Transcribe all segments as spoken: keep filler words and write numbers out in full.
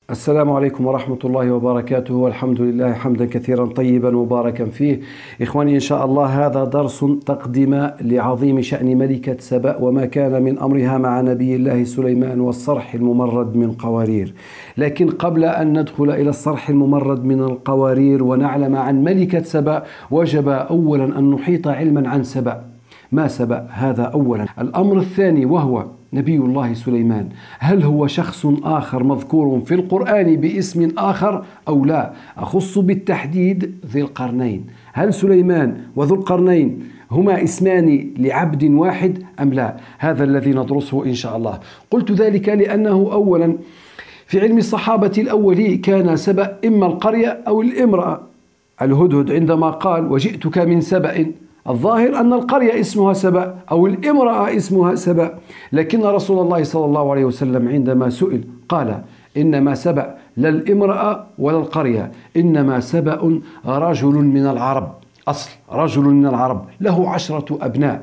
السلام عليكم ورحمة الله وبركاته، والحمد لله حمدا كثيرا طيبا مباركا فيه. إخواني، إن شاء الله هذا درس تقدم لعظيم شأن ملكة سبأ وما كان من أمرها مع نبي الله سليمان والصرح الممرد من قوارير. لكن قبل أن ندخل إلى الصرح الممرد من القوارير ونعلم عن ملكة سبأ، وجب أولا أن نحيط علما عن سبأ. ما سبأ؟ هذا أولا. الأمر الثاني وهو نبي الله سليمان، هل هو شخص آخر مذكور في القرآن باسم آخر أو لا؟ أخص بالتحديد ذي القرنين. هل سليمان وذو القرنين هما اسمان لعبد واحد أم لا؟ هذا الذي ندرسه إن شاء الله. قلت ذلك لأنه أولا في علم الصحابة الأولي كان سبأ إما القرية أو الامرأة. الهدهد عندما قال وجئتك من سبأ، الظاهر أن القرية اسمها سبأ أو الامرأة اسمها سبأ، لكن رسول الله صلى الله عليه وسلم عندما سئل قال إنما سبأ لا الامرأة ولا القرية، إنما سبأ رجل من العرب، أصل رجل من العرب له عشرة أبناء،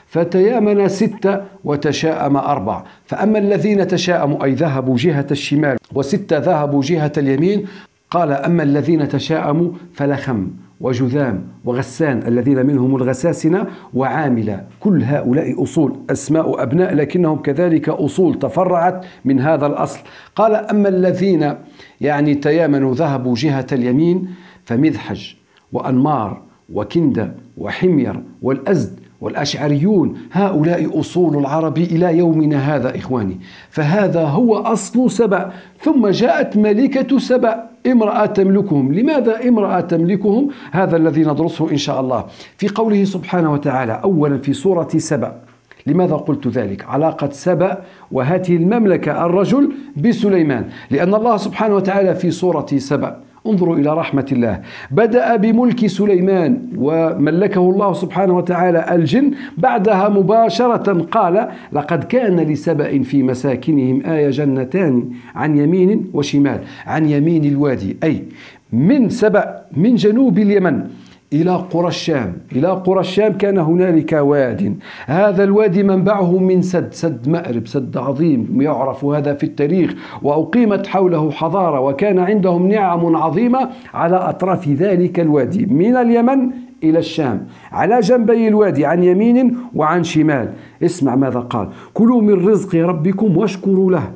فتيامن ستة وتشاءم أربع، فأما الذين تشاءموا أي ذهبوا جهة الشمال وستة ذهبوا جهة اليمين، قال أما الذين تشاءموا فلخم وجذام وغسان الذين منهم الغساسنة وعاملة، كل هؤلاء أصول أسماء أبناء لكنهم كذلك أصول تفرعت من هذا الأصل. قال أما الذين يعني تيامنوا ذهبوا جهة اليمين فمذحج وأنمار وكندة وحمير والأزد والأشعريون، هؤلاء أصول العرب إلى يومنا هذا إخواني. فهذا هو أصل سبأ. ثم جاءت ملكة سبأ، امرأة تملكهم. لماذا امرأة تملكهم؟ هذا الذي ندرسه إن شاء الله في قوله سبحانه وتعالى أولا في سورة سبأ. لماذا قلت ذلك؟ علاقة سبأ وهذه المملكة الرجل بسليمان، لأن الله سبحانه وتعالى في سورة سبأ، انظروا إلى رحمة الله، بدأ بملك سليمان وملكه الله سبحانه وتعالى الجن، بعدها مباشرة قال لقد كان لسبأ في مساكنهم آية جنتان عن يمين وشمال. عن يمين الوادي أي من سبأ من جنوب اليمن إلى قرى الشام. إلى قرى الشام كان هنالك واد، هذا الوادي منبعه من سد سد مأرب، سد عظيم يعرف هذا في التاريخ، وأقيمت حوله حضارة وكان عندهم نعم عظيمة على أطراف ذلك الوادي من اليمن إلى الشام على جنبي الوادي عن يمين وعن شمال. اسمع ماذا قال: كلوا من رزق ربكم واشكروا له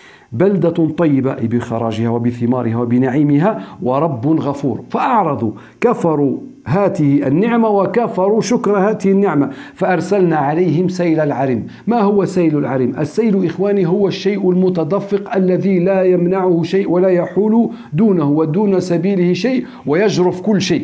بلدة طيبة بخراجها وبثمارها وبنعيمها ورب غفور. فأعرضوا كفروا هاته النعمة وكفروا شكر هاته النعمة فأرسلنا عليهم سيل العرم. ما هو سيل العرم؟ السيل إخواني هو الشيء المتدفق الذي لا يمنعه شيء ولا يحول دونه ودون سبيله شيء ويجرف كل شيء.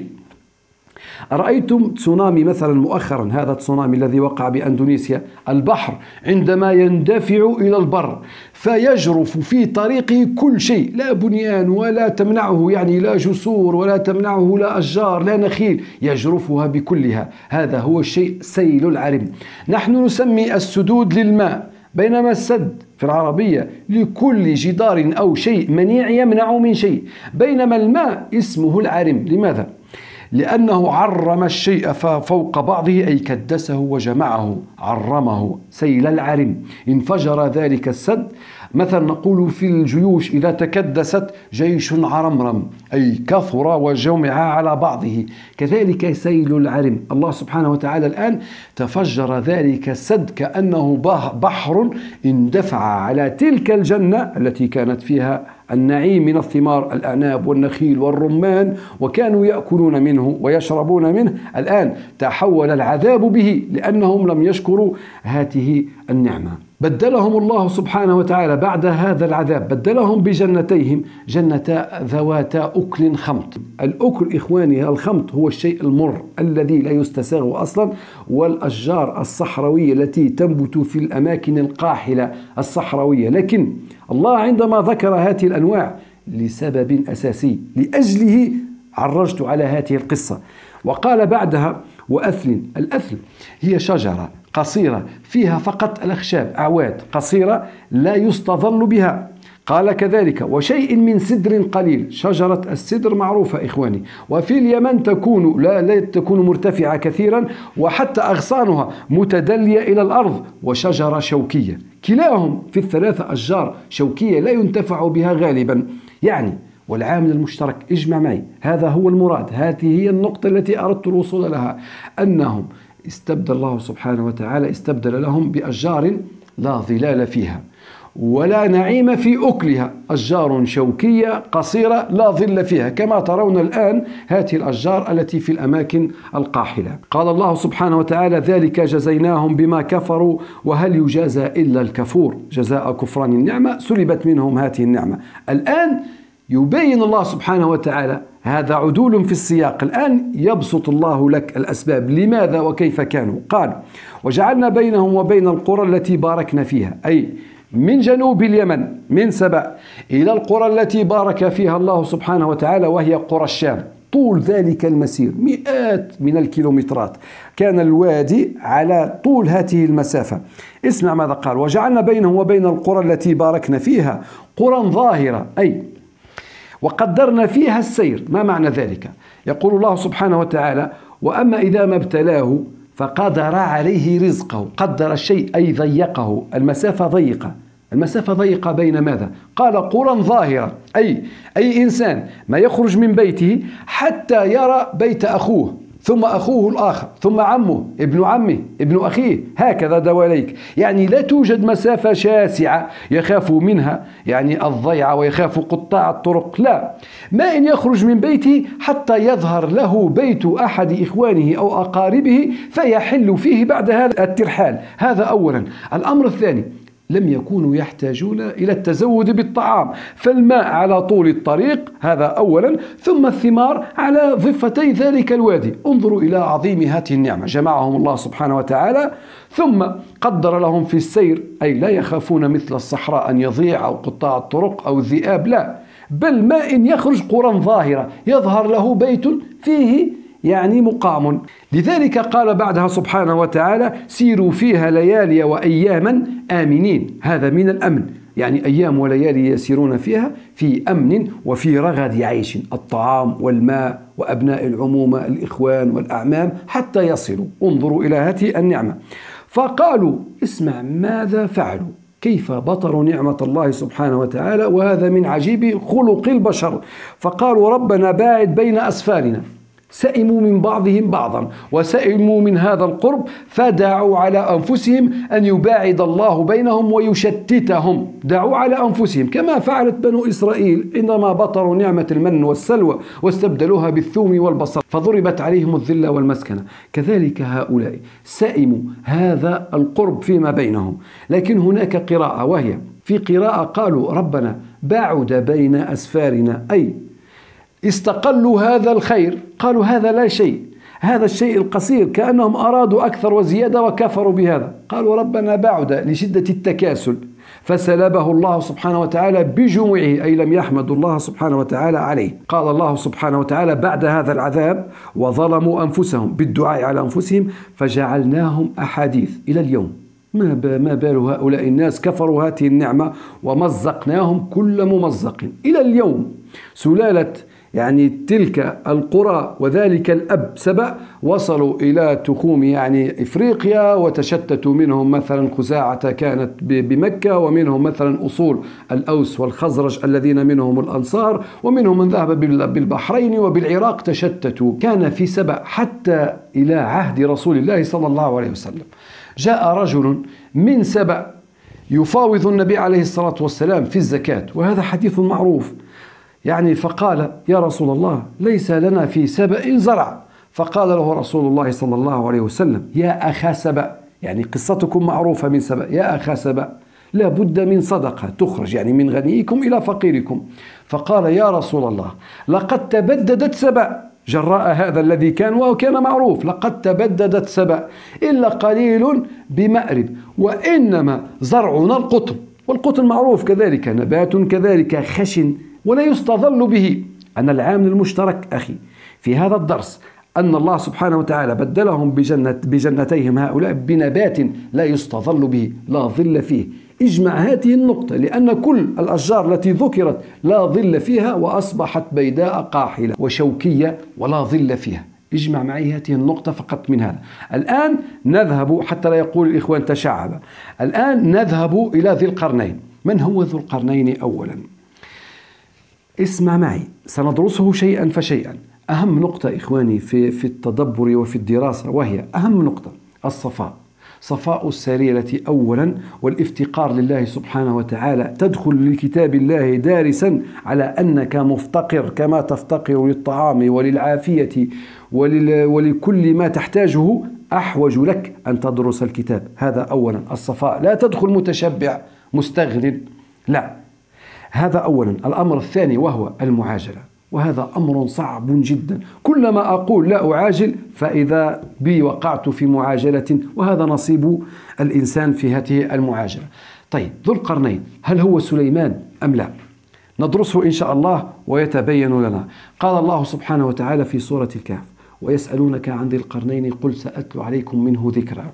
رأيتم تسونامي مثلا مؤخرا، هذا التسونامي الذي وقع بأندونيسيا، البحر عندما يندفع إلى البر فيجرف في طريقه كل شيء، لا بنيان ولا تمنعه يعني لا جسور ولا تمنعه لا أشجار لا نخيل، يجرفها بكلها. هذا هو الشيء سيل العرم. نحن نسمي السدود للماء، بينما السد في العربية لكل جدار أو شيء منيع يمنع من شيء، بينما الماء اسمه العرم. لماذا؟ لأنه عرم الشيء فوق بعضه أي كدسه وجمعه، عرمه سيل العرم. انفجر ذلك السد. مثلا نقول في الجيوش إذا تكدست جيش عرمرم أي كثر وجمع على بعضه، كذلك سيل العرم. الله سبحانه وتعالى الآن تفجر ذلك السد كأنه بحر اندفع على تلك الجنة التي كانت فيها النعيم من الثمار، الأعناب والنخيل والرمان، وكانوا يأكلون منه ويشربون منه. الآن تحول العذاب به لأنهم لم يشكروا هذه النعمة. بدلهم الله سبحانه وتعالى بعد هذا العذاب، بدلهم بجنتيهم جنتا ذواتا أكل خمط. الأكل إخواني الخمط هو الشيء المر الذي لا يستساغ أصلا، والأشجار الصحراوية التي تنبت في الأماكن القاحلة الصحراوية. لكن الله عندما ذكر هذه الأنواع لسبب أساسي، لأجله عرجت على هذه القصة. وقال بعدها وأثل. الأثل هي شجرة قصيرة فيها فقط الأخشاب، أعواد قصيرة لا يستظل بها. قال كذلك وشيء من سدر قليل. شجرة السدر معروفة إخواني، وفي اليمن تكون لا, لا تكون مرتفعة كثيرا، وحتى أغصانها متدلية إلى الأرض. وشجرة شوكية، كلاهم في الثلاثة أشجار شوكية لا ينتفع بها غالبا، يعني والعامل المشترك، اجمع معي، هذا هو المراد، هذه هي النقطة التي أردت الوصول لها، أنهم استبدل الله سبحانه وتعالى استبدل لهم بأشجار لا ظلال فيها ولا نعيم في أكلها، أشجار شوكية قصيرة لا ظل فيها، كما ترون الآن هذه الأشجار التي في الأماكن القاحلة. قال الله سبحانه وتعالى: ذلك جزيناهم بما كفروا وهل يجازى إلا الكفور، جزاء كفران النعمة سلبت منهم هذه النعمة. الآن يبين الله سبحانه وتعالى، هذا عدول في السياق، الآن يبسط الله لك الأسباب لماذا وكيف كانوا. قال: وجعلنا بينهم وبين القرى التي باركنا فيها، أي من جنوب اليمن من سبأ إلى القرى التي بارك فيها الله سبحانه وتعالى وهي قرى الشام، طول ذلك المسير مئات من الكيلومترات، كان الوادي على طول هذه المسافة. اسمع ماذا قال: وجعلنا بينهم وبين القرى التي باركنا فيها قرى ظاهرة، أي وقدرنا فيها السير. ما معنى ذلك؟ يقول الله سبحانه وتعالى: وأما إذا ما ابتلاه فقدر عليه رزقه، قدر الشيء أي ضيقه، المسافة ضيقة، المسافة ضيقة بين ماذا؟ قال قرى ظاهرة، أي أي إنسان ما يخرج من بيته حتى يرى بيت أخوه، ثم أخوه الآخر، ثم عمه، ابن عمه، ابن أخيه، هكذا دواليك، يعني لا توجد مسافة شاسعة يخاف منها يعني الضيعة ويخاف قطاع الطرق، لا، ما إن يخرج من بيته حتى يظهر له بيت أحد إخوانه أو أقاربه فيحل فيه بعد هذا الترحال. هذا أولا. الأمر الثاني: لم يكونوا يحتاجون إلى التزود بالطعام، فالماء على طول الطريق، هذا أولا، ثم الثمار على ضفتي ذلك الوادي. انظروا إلى عظيم هذه النعمة، جمعهم الله سبحانه وتعالى، ثم قدر لهم في السير، أي لا يخافون مثل الصحراء أن يضيع أو قطاع الطرق أو الذئاب، لا، بل ما إن يخرج قرى ظاهرة يظهر له بيت فيه يعني مقام. لذلك قال بعدها سبحانه وتعالى: سيروا فيها ليالي وأياما آمنين، هذا من الأمن، يعني أيام وليالي يسيرون فيها في أمن وفي رغد عيش، الطعام والماء وأبناء العمومة الإخوان والأعمام حتى يصلوا. انظروا إلى هذه النعمة. فقالوا: اسمع ماذا فعلوا، كيف بطروا نعمة الله سبحانه وتعالى، وهذا من عجيب خلق البشر. فقالوا: ربنا باعد بين أسفارنا، سئموا من بعضهم بعضا وسئموا من هذا القرب، فدعوا على أنفسهم أن يباعد الله بينهم ويشتتهم، دعوا على أنفسهم كما فعلت بنو إسرائيل إنما بطروا نعمة المن والسلوى واستبدلوها بالثوم والبصل فضربت عليهم الذلة والمسكنة. كذلك هؤلاء سئموا هذا القرب فيما بينهم. لكن هناك قراءة، وهي في قراءة قالوا: ربنا باعد بين أسفارنا، أي استقلوا هذا الخير، قالوا هذا لا شيء، هذا الشيء القصير، كأنهم أرادوا أكثر وزيادة وكفروا بهذا. قالوا: ربنا بعد لشدة التكاسل، فسلبه الله سبحانه وتعالى بجموعه، أي لم يحمدوا الله سبحانه وتعالى عليه. قال الله سبحانه وتعالى بعد هذا العذاب: وظلموا أنفسهم بالدعاء على أنفسهم فجعلناهم أحاديث. إلى اليوم ما بال هؤلاء الناس كفروا هذه النعمة ومزقناهم كل ممزق. إلى اليوم سلالة يعني تلك القرى وذلك الأب سبأ وصلوا إلى تخوم يعني إفريقيا، وتشتتوا، منهم مثلا خزاعة كانت بمكة، ومنهم مثلا أصول الأوس والخزرج الذين منهم الأنصار، ومنهم من ذهب بالبحرين وبالعراق، تشتتوا. كان في سبأ حتى إلى عهد رسول الله صلى الله عليه وسلم جاء رجل من سبأ يفاوض النبي عليه الصلاة والسلام في الزكاة، وهذا حديث معروف يعني، فقال: يا رسول الله، ليس لنا في سبأ زرع. فقال له رسول الله صلى الله عليه وسلم: يا أخا سبأ، يعني قصتكم معروفة من سبأ، يا أخا سبأ، لا بد من صدقة تخرج يعني من غنيكم إلى فقيركم. فقال: يا رسول الله، لقد تبددت سبأ، جراء هذا الذي كان وكان معروف، لقد تبددت سبأ إلا قليل بمأرب، وإنما زرعنا القطن، والقطن معروف كذلك نبات كذلك خشن ولا يستظل به. أن العامل المشترك أخي في هذا الدرس أن الله سبحانه وتعالى بدلهم بجنة بجنتيهم هؤلاء بنبات لا يستظل به، لا ظل فيه. اجمع هذه النقطة، لأن كل الأشجار التي ذكرت لا ظل فيها وأصبحت بيداء قاحلة وشوكية ولا ظل فيها. اجمع معي هذه النقطة فقط من هذا. الآن نذهب، حتى لا يقول الإخوان تشعب، الآن نذهب إلى ذي القرنين. من هو ذو القرنين أولا؟ اسمع معي، سندرسه شيئا فشيئا. أهم نقطة إخواني في, في التدبر وفي الدراسة، وهي أهم نقطة الصفاء، صفاء السريرة أولا، والافتقار لله سبحانه وتعالى. تدخل لكتاب الله دارسا على أنك مفتقر كما تفتقر للطعام وللعافية ولل ولكل ما تحتاجه، أحوج لك أن تدرس الكتاب. هذا أولا الصفاء، لا تدخل متشبع مستغل، لا، هذا أولا. الأمر الثاني وهو المعاجلة، وهذا أمر صعب جدا. كلما أقول لا أعاجل فإذا بي وقعت في معاجلة، وهذا نصيب الإنسان في هذه المعاجلة. طيب، ذو القرنين هل هو سليمان أم لا؟ ندرسه إن شاء الله ويتبين لنا. قال الله سبحانه وتعالى في سورة الكهف: ويسألونك عن ذي القرنين قل سأتلو عليكم منه ذكرا.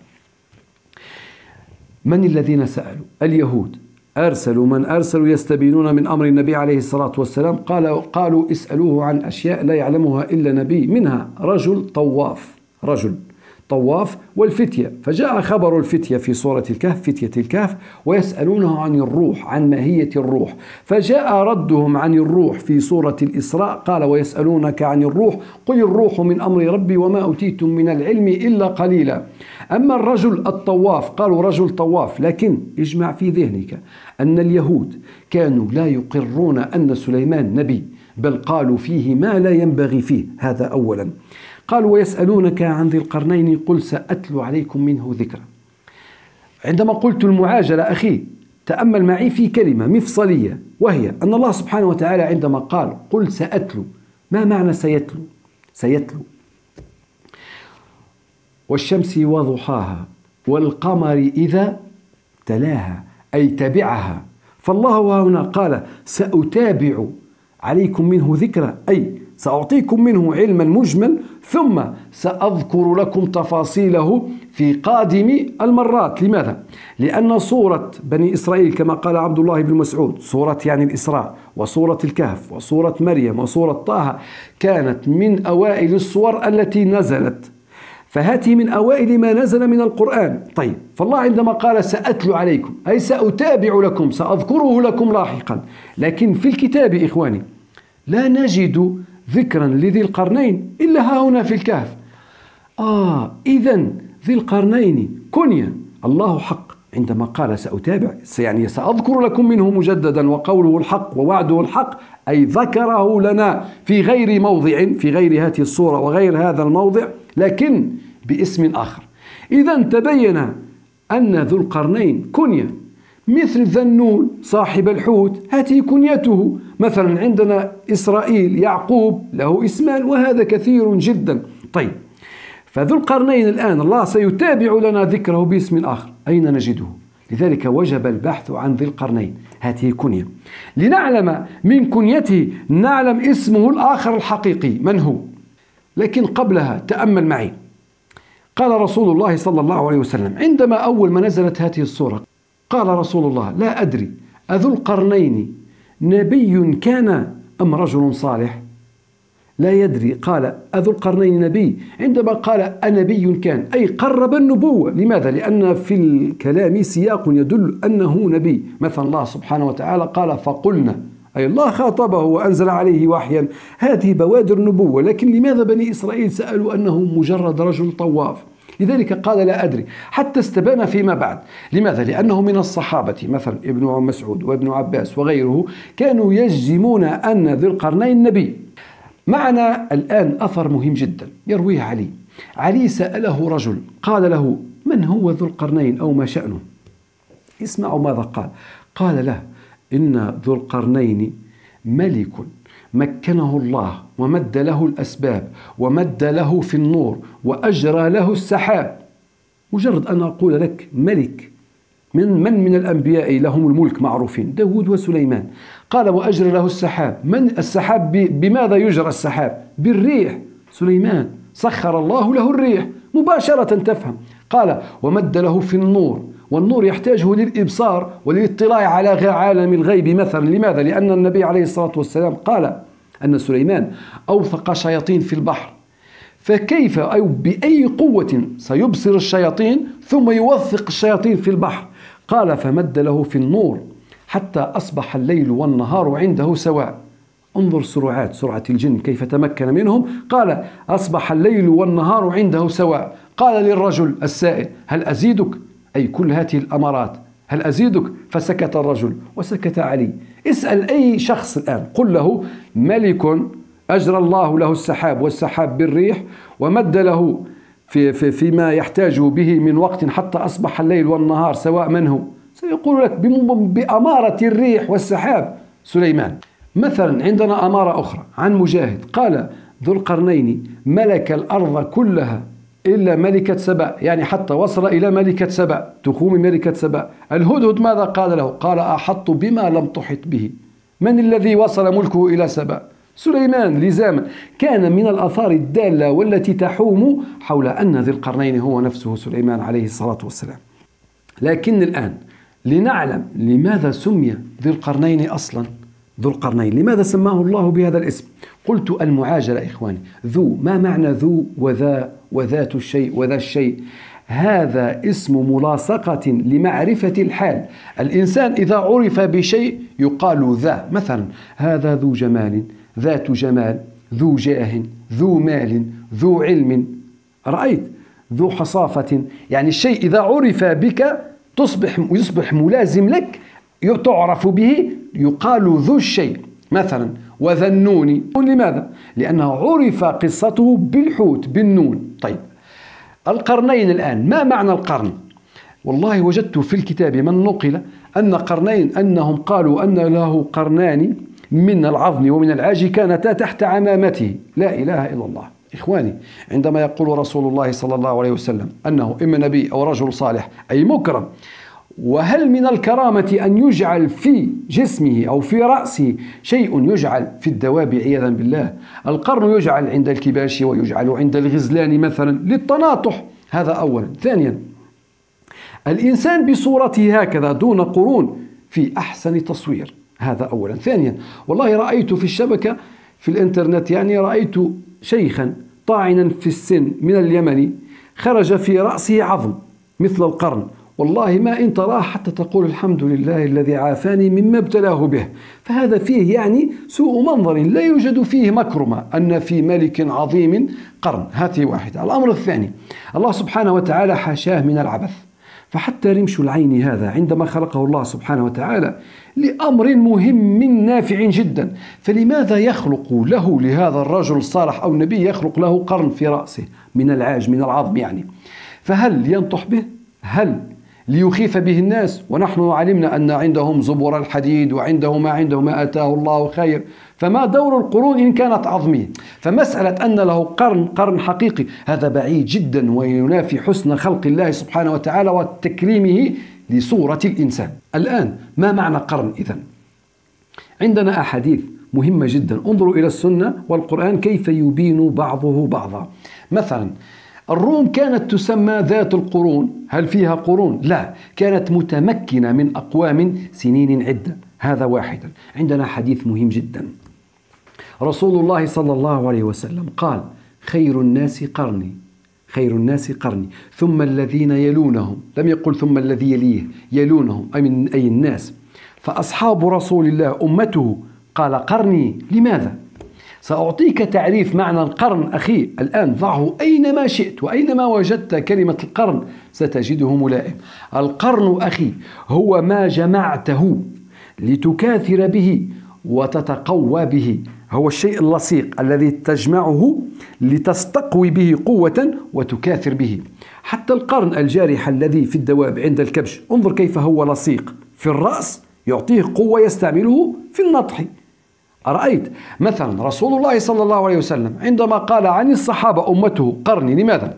من الذين سألوا؟ اليهود. أرسلوا من أرسلوا يستبينون من أمر النبي عليه الصلاة والسلام. قالوا, قالوا اسألوه عن أشياء لا يعلمها إلا نبي، منها رجل طواف، رجل طواف والفتية. فجاء خبر الفتية في سورة الكهف، فتية الكهف، ويسألونه عن الروح، عن ماهية الروح. فجاء ردهم عن الروح في سورة الإسراء، قال: ويسألونك عن الروح قل الروح من أمر ربي وما أوتيتم من العلم إلا قليلا. أما الرجل الطواف، قالوا رجل طواف، لكن اجمع في ذهنك أن اليهود كانوا لا يقرون أن سليمان نبي، بل قالوا فيه ما لا ينبغي فيه. هذا أولا. قالوا: ويسألونك عن ذي القرنين قل سأتلو عليكم منه ذكرا. عندما قلت المعاجلة أخي، تأمل معي في كلمة مفصلية، وهي أن الله سبحانه وتعالى عندما قال قل سأتلو، ما معنى سيتلو؟ سيتلو: والشمس وضحاها والقمر إذا تلاها، أي تبعها. فالله هنا قال سأتابع عليكم منه ذكرا، أي سأعطيكم منه علما مجمل، ثم سأذكر لكم تفاصيله في قادم المرات. لماذا؟ لأن سورة بني إسرائيل كما قال عبد الله بن مسعود، سورة يعني الإسراء وسورة الكهف وسورة مريم وسورة طه، كانت من أوائل السور التي نزلت، فهذه من أوائل ما نزل من القرآن. طيب، فالله عندما قال سأتلو عليكم، أي سأتابع لكم، سأذكره لكم لاحقا. لكن في الكتاب إخواني لا نجد ذكرا لذي القرنين إلا ها هنا في الكهف. آه إذن ذي القرنين كنية. الله حق عندما قال سأتابع، يعني سأذكر لكم منه مجددا، وقوله الحق ووعده الحق، أي ذكره لنا في غير موضع، في غير هذه الصورة وغير هذا الموضع، لكن باسم آخر. إذن تبين أن ذو القرنين كنية، مثل ذنون صاحب الحوت، هذه كنيته. مثلا عندنا إسرائيل يعقوب له اسمان، وهذا كثير جدا. طيب، فذو القرنين الآن الله سيتابع لنا ذكره باسم آخر، أين نجده؟ لذلك وجب البحث عن ذي القرنين، هذه كنية. لنعلم من كنيته نعلم اسمه الآخر الحقيقي من هو. لكن قبلها تأمل معي، قال رسول الله صلى الله عليه وسلم عندما أول ما نزلت هذه السورة، قال رسول الله: لا أدري أذو القرنين نبي كان أم رجل صالح؟ لا يدري. قال: أذو القرنين نبي. عندما قال أنبي كان، أي قرب النبوة. لماذا؟ لأن في الكلام سياق يدل أنه نبي. مثلا الله سبحانه وتعالى قال فقلنا، أي الله خاطبه وأنزل عليه وحيا، هذه بوادر النبوة. لكن لماذا بني إسرائيل سألوا أنه مجرد رجل طواف؟ لذلك قال لا أدري، حتى استبان فيما بعد. لماذا؟ لأنه من الصحابة مثلا ابن مسعود وابن عباس وغيره كانوا يجزمون أن ذي القرنين نبي. معنا الآن أثر مهم جدا يرويه علي. علي سأله رجل قال له: من هو ذو القرنين أو ما شأنه؟ اسمعوا ماذا قال. قال له: إن ذو القرنين ملك مكنه الله ومد له الأسباب ومد له في النور وأجرى له السحاب. مجرد أن أقول لك ملك، من من من الأنبياء لهم الملك معروفين؟ داود وسليمان. قال وأجرى له السحاب. من السحاب؟ بماذا يجرى السحاب؟ بالريح. سليمان سخر الله له الريح مباشرة، تفهم. قال ومد له في النور، والنور يحتاجه للإبصار وللاطلاع على عالم الغيب مثلا. لماذا؟ لأن النبي عليه الصلاة والسلام قال أن سليمان أوثق شياطين في البحر، فكيف أو بأي قوة سيبصر الشياطين ثم يوثق الشياطين في البحر؟ قال فمد له في النور حتى أصبح الليل والنهار عنده سواء. انظر سرعات سرعة الجن كيف تمكن منهم. قال أصبح الليل والنهار عنده سواء. قال للرجل السائل هل أزيدك؟ أي كل هذه الأمارات هل أزيدك؟ فسكت الرجل وسكت علي. اسأل أي شخص الآن قل له ملك أجرى الله له السحاب والسحاب بالريح ومد له في في فيما يحتاج به من وقت حتى أصبح الليل والنهار سواء من هو، سيقول لك بأمارة الريح والسحاب سليمان. مثلا عندنا أمارة أخرى عن مجاهد قال ذو القرنين ملك الأرض كلها إلا ملكة سبأ، يعني حتى وصل إلى ملكة سبأ تخوم ملكة سبأ. الهدهد ماذا قال له؟ قال أحط بما لم تحط به. من الذي وصل ملكه إلى سبأ؟ سليمان لزاما. كان من الآثار الدالة والتي تحوم حول أن ذي القرنين هو نفسه سليمان عليه الصلاة والسلام. لكن الآن لنعلم لماذا سمي ذي القرنين أصلا ذو القرنين، لماذا سماه الله بهذا الاسم؟ قلت المعاجلة إخواني. ذو، ما معنى ذو وذا وذات الشيء وذا الشيء؟ هذا اسم ملاصقة لمعرفة الحال. الإنسان إذا عرف بشيء يقال ذا، مثلا هذا ذو جمال، ذات جمال، ذو جاه، ذو مال، ذو علم. رأيت؟ ذو حصافة، يعني الشيء إذا عرف بك تصبح يصبح ملازم لك، تعرف به، يقال ذو الشيء. مثلا وذا النون، لماذا؟ لأنه عرف قصته بالحوت بالنون. طيب القرنين الآن، ما معنى القرن؟ والله وجدت في الكتاب من نقل أن قرنين أنهم قالوا أن له قرنان من العظم ومن العاج كانتا تحت عمامته. لا إله إلا الله. إخواني، عندما يقول رسول الله صلى الله عليه وسلم أنه إما نبي أو رجل صالح أي مكرم، وهل من الكرامة أن يجعل في جسمه أو في رأسه شيء يجعل في الدواب عياذا بالله؟ القرن يجعل عند الكباش ويجعل عند الغزلان مثلا للتناطح، هذا أولا. ثانيا الإنسان بصورته هكذا دون قرون في أحسن تصوير، هذا أولا. ثانيا والله رأيت في الشبكة في الإنترنت، يعني رأيت شيخا طاعنا في السن من اليمن خرج في رأسه عظم مثل القرن، والله ما إن تراه حتى تقول الحمد لله الذي عافاني مما ابتلاه به. فهذا فيه يعني سوء منظر، لا يوجد فيه مكرمة أن في ملك عظيم قرن. هذه واحدة. الأمر الثاني، الله سبحانه وتعالى حاشاه من العبث، فحتى رمش العين هذا عندما خلقه الله سبحانه وتعالى لأمر مهم نافع جدا، فلماذا يخلق له لهذا الرجل الصالح أو النبي يخلق له قرن في رأسه من العاج من العظم يعني؟ فهل ينطح به؟ هل ليخيف به الناس؟ ونحن علمنا أن عندهم زبور الحديد وعنده ما عنده ما آتاه الله خير، فما دور القرون إن كانت عظمية؟ فمسألة أن له قرن قرن حقيقي هذا بعيد جدا وينافي حسن خلق الله سبحانه وتعالى وتكريمه لصورة الإنسان. الآن ما معنى قرن إذن؟ عندنا أحاديث مهمة جدا، انظروا إلى السنة والقرآن كيف يبين بعضه بعضا. مثلا الروم كانت تسمى ذات القرون. هل فيها قرون؟ لا، كانت متمكنة من أقوام سنين عدة، هذا واحدا. عندنا حديث مهم جدا، رسول الله صلى الله عليه وسلم قال خير الناس قرني، خير الناس قرني ثم الذين يلونهم، لم يقل ثم الذي يليه، يلونهم أي من أي الناس، فأصحاب رسول الله أمته، قال قرني. لماذا؟ سأعطيك تعريف معنى القرن أخي الآن، ضعه أينما شئت وأينما وجدت كلمة القرن ستجده ملائم. القرن أخي هو ما جمعته لتكاثر به وتتقوى به، هو الشيء اللصيق الذي تجمعه لتستقوي به قوة وتكاثر به. حتى القرن الجارح الذي في الدواب عند الكبش، انظر كيف هو لصيق في الرأس يعطيه قوة يستعمله في النطح. أرأيت؟ مثلا رسول الله صلى الله عليه وسلم عندما قال عن الصحابة أمته قرني، لماذا؟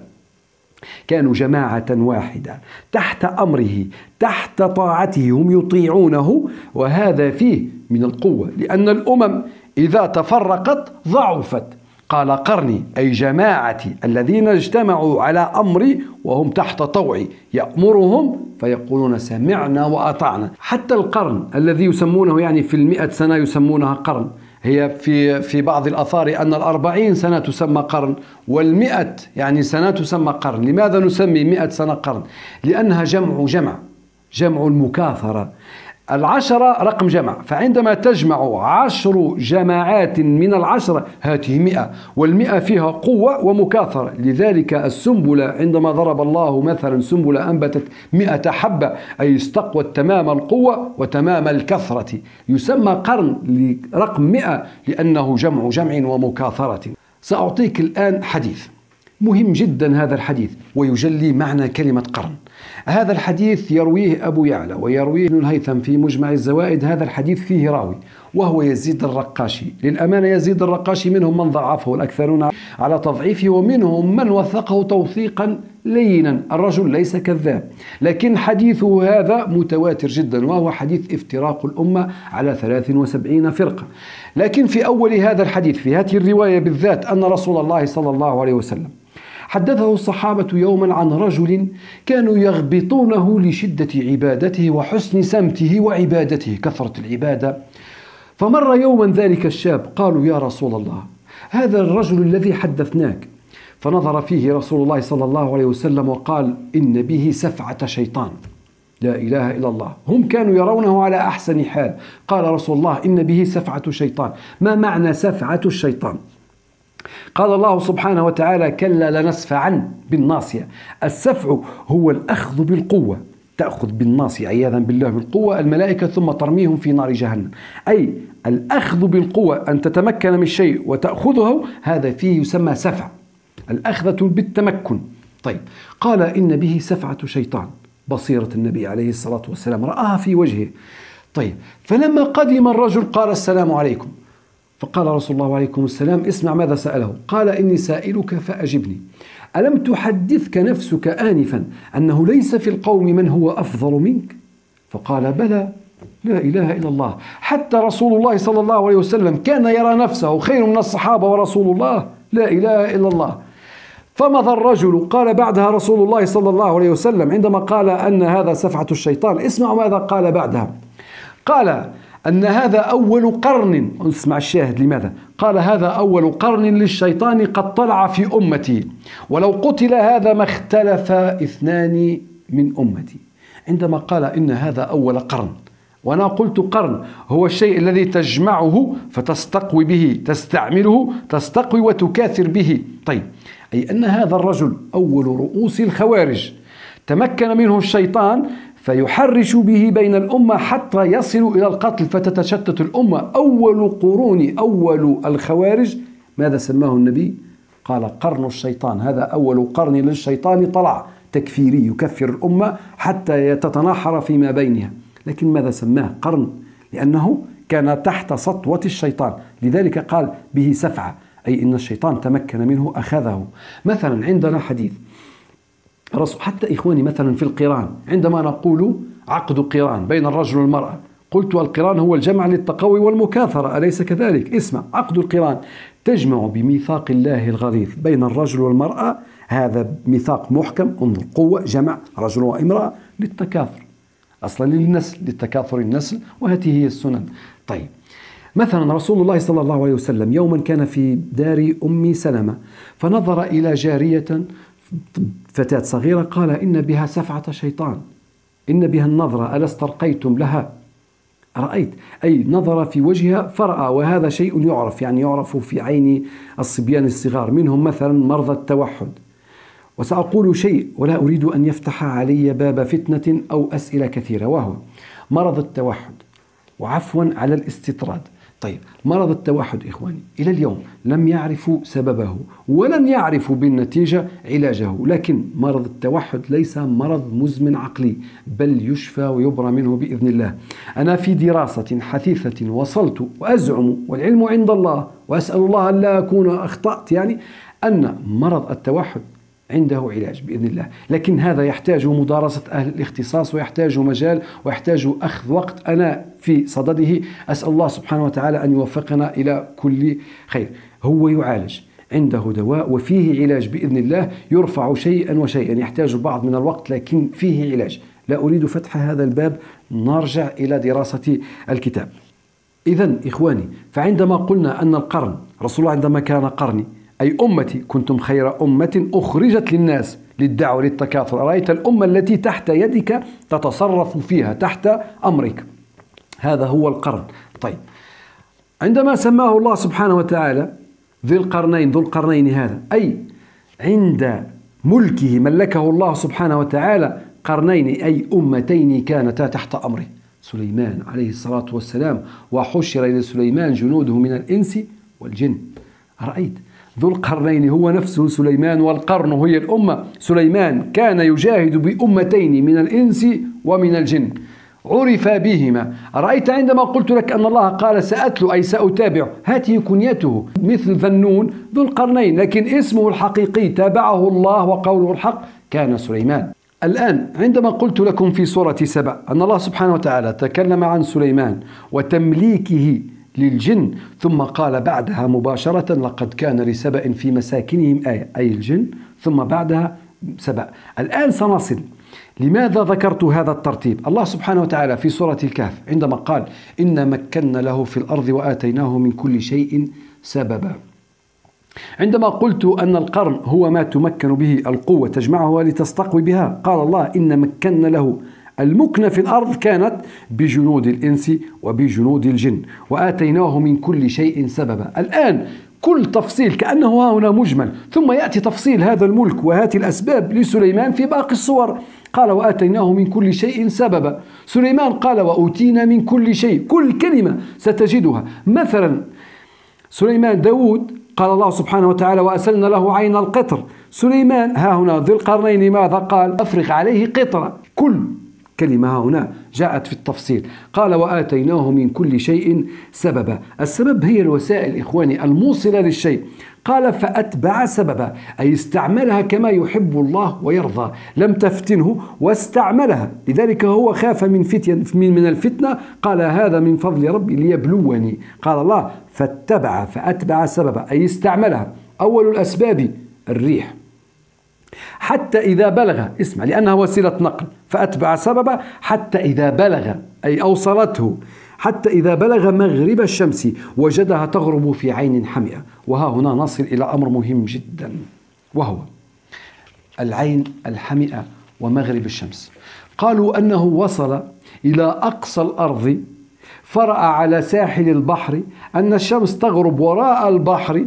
كانوا جماعة واحدة تحت أمره تحت طاعته، هم يطيعونه، وهذا فيه من القوة، لأن الأمم إذا تفرقت ضعفت. قال قرني أي جماعتي الذين اجتمعوا على أمري وهم تحت طوعي، يأمرهم فيقولون سمعنا وأطعنا. حتى القرن الذي يسمونه يعني في المئة سنة يسمونها قرن، هي في في بعض الآثار أن الأربعين سنة تسمى قرن والمئة يعني سنة تسمى قرن. لماذا نسمي مئة سنة قرن؟ لأنها جمع جمع جمع المكاثرة. العشرة رقم جمع، فعندما تجمع عشر جماعات من العشرة هذه مئة، والمئة فيها قوة ومكاثرة. لذلك السنبلة عندما ضرب الله مثلا سنبلة أنبتت مئة حبة، أي استقوت تمام القوة وتمام الكثرة، يسمى قرن لرقم مئة لأنه جمع جمع ومكاثرة. سأعطيك الآن حديث مهم جدا، هذا الحديث ويجلي معنى كلمة قرن. هذا الحديث يرويه أبو يعلى ويرويه ابن الهيثم في مجمع الزوائد. هذا الحديث فيه راوي وهو يزيد الرقاشي. للأمانة يزيد الرقاشي منهم من ضعفه والأكثرون على تضعيفه، ومنهم من وثقه توثيقا لينا. الرجل ليس كذاب، لكن حديثه هذا متواتر جدا، وهو حديث افتراق الأمة على ثلاث وسبعين فرقة. لكن في أول هذا الحديث، في هذه الرواية بالذات، أن رسول الله صلى الله عليه وسلم حدثه الصحابة يوما عن رجل كانوا يغبطونه لشدة عبادته وحسن سمته وعبادته، كثرة العبادة. فمر يوما ذلك الشاب، قالوا يا رسول الله هذا الرجل الذي حدثناك. فنظر فيه رسول الله صلى الله عليه وسلم وقال إن به سفعة شيطان. لا إله إلا الله. هم كانوا يرونه على أحسن حال. قال رسول الله إن به سفعة شيطان. ما معنى سفعة الشيطان؟ قال الله سبحانه وتعالى كلا لنسفعن بالناصية. السفع هو الأخذ بالقوة، تأخذ بالناصية عياذا بالله بالقوة الملائكة ثم ترميهم في نار جهنم، أي الأخذ بالقوة أن تتمكن من شيء وتأخذه، هذا فيه يسمى سفع، الأخذة بالتمكن. طيب، قال إن به سفعة شيطان. بصيرة النبي عليه الصلاة والسلام رآها في وجهه. طيب، فلما قدم الرجل قال السلام عليكم، فقال رسول الله عليكم السلام. اسمع ماذا سأله، قال إني سائلك فأجبني. ألم تحدثك نفسك آنفا أنه ليس في القوم من هو أفضل منك؟ فقال بلى. لا إله إلا الله. حتى رسول الله صلى الله عليه وسلم كان يرى نفسه خير من الصحابة ورسول الله. لا إله إلا الله. فمضى الرجل. قال بعدها رسول الله صلى الله عليه وسلم عندما قال أن هذا سفعة الشيطان، اسمعوا ماذا قال بعدها. قال أن هذا أول قرن، اسمع الشاهد لماذا قال هذا أول قرن للشيطان قد طلع في أمتي، ولو قتل هذا ما اختلف اثنان من أمتي. عندما قال إن هذا أول قرن، وأنا قلت قرن هو الشيء الذي تجمعه فتستقوي به، تستعمله تستقوي وتكاثر به. طيب، أي أن هذا الرجل أول رؤوس الخوارج، تمكن منه الشيطان فيحرش به بين الأمة حتى يصلوا إلى القتل فتتشتت الأمة. أول قرون أول الخوارج ماذا سماه النبي؟ قال قرن الشيطان. هذا أول قرن للشيطان طلع تكفيري يكفر الأمة حتى تتناحر فيما بينها. لكن ماذا سماه قرن؟ لأنه كان تحت سطوة الشيطان، لذلك قال به سفعة، أي إن الشيطان تمكن منه أخذه. مثلا عندنا حديث حتى إخواني مثلا في القران، عندما نقول عقد قران بين الرجل والمرأة، قلت القران هو الجمع للتقوي والمكاثرة، أليس كذلك؟ اسمع، عقد القران تجمع بميثاق الله الغليظ بين الرجل والمرأة. هذا ميثاق محكم، انظر قوة جمع رجل وامرأة للتكاثر، أصلا للنسل، للتكاثر النسل، وهذه هي السنن. طيب، مثلا رسول الله صلى الله عليه وسلم يوما كان في دار أم سلمة، فنظر إلى جارية فتاة صغيرة، قال إن بها سفعة شيطان، إن بها النظرة، ألا استرقيتم لها؟ رأيت، أي نظر في وجهها فرأى، وهذا شيء يعرف، يعني يعرف في عين الصبيان الصغار، منهم مثلا مرضى التوحد. وسأقول شيء ولا أريد أن يفتح علي باب فتنة أو أسئلة كثيرة، وهو مرض التوحد، وعفوا على الاستطراد. طيب، مرض التوحد إخواني إلى اليوم لم يعرفوا سببه ولن يعرفوا بالنتيجة علاجه، لكن مرض التوحد ليس مرض مزمن عقلي، بل يشفى ويبرى منه بإذن الله. أنا في دراسة حثيثة وصلت وأزعم والعلم عند الله، وأسأل الله أن لا أكون أخطأت، يعني أن مرض التوحد عنده علاج بإذن الله، لكن هذا يحتاج مدارسة أهل الاختصاص، ويحتاج مجال، ويحتاج أخذ وقت. أنا في صدده، أسأل الله سبحانه وتعالى أن يوفقنا إلى كل خير. هو يعالج، عنده دواء وفيه علاج بإذن الله، يرفع شيئا وشيئا، يحتاج بعض من الوقت لكن فيه علاج. لا أريد فتح هذا الباب، نرجع إلى دراسة الكتاب. إذن إخواني، فعندما قلنا أن القرن، رسول الله عندما كان قرني أي أمتي كنتم خير أمة أخرجت للناس للدعوة للتكاثر، رأيت الأمة التي تحت يدك تتصرف فيها تحت أمرك. هذا هو القرن. طيب، عندما سماه الله سبحانه وتعالى ذي القرنين ذو القرنين هذا، أي عند ملكه ملكه الله سبحانه وتعالى قرنين، أي أمتين كانتا تحت أمره. سليمان عليه الصلاة والسلام، وحشر إلى سليمان جنوده من الإنس والجن. رأيت ذو القرنين هو نفسه سليمان، والقرن هي الأمة. سليمان كان يجاهد بأمتين من الإنس ومن الجن، عرف بهما. رأيت عندما قلت لك أن الله قال سأتلو أي سأتابع، هذه كنيته، مثل ذنون ذو القرنين، لكن اسمه الحقيقي تابعه الله وقوله الحق كان سليمان. الآن عندما قلت لكم في سورة سبأ أن الله سبحانه وتعالى تكلم عن سليمان وتمليكه للجن، ثم قال بعدها مباشرة لقد كان لسبأ في مساكنهم آية، أي الجن، ثم بعدها سبأ. الآن سنصل لماذا ذكرت هذا الترتيب. الله سبحانه وتعالى في سورة الكهف عندما قال إن مكنا له في الأرض وآتيناه من كل شيء سببا، عندما قلت أن القرن هو ما تمكن به القوة تجمعها لتستقوي بها، قال الله إن مكنا له. المكنة في الأرض كانت بجنود الإنس وبجنود الجن، وآتيناه من كل شيء سببا. الآن كل تفصيل كأنه هنا مجمل، ثم يأتي تفصيل هذا الملك وهذه الأسباب لسليمان في باقي الصور. قال وآتيناه من كل شيء سببا. سليمان قال وأوتينا من كل شيء. كل كلمة ستجدها. مثلا سليمان داود قال الله سبحانه وتعالى وأسلنا له عين القطر. سليمان ها هنا ذي القرنين ماذا قال؟ أفرغ عليه قطرة. كل كلمة هنا جاءت في التفصيل. قال وآتيناه من كل شيء سببا. السبب هي الوسائل إخواني الموصلة للشيء. قال فأتبع سببا، أي استعملها كما يحب الله ويرضى، لم تفتنه واستعملها. لذلك هو خاف من فتن من الفتنة، قال هذا من فضل ربي ليبلوني. قال الله فاتبع فأتبع سببا، أي استعملها. أول الأسباب الريح، حتى إذا بلغ، اسمع لأنها وسيلة نقل، فأتبع سببا حتى إذا بلغ أي أوصلته، حتى إذا بلغ مغرب الشمس وجدها تغرب في عين حمئة. وها هنا نصل إلى أمر مهم جدا، وهو العين الحمئة ومغرب الشمس. قالوا أنه وصل إلى أقصى الأرض فرأى على ساحل البحر أن الشمس تغرب وراء البحر،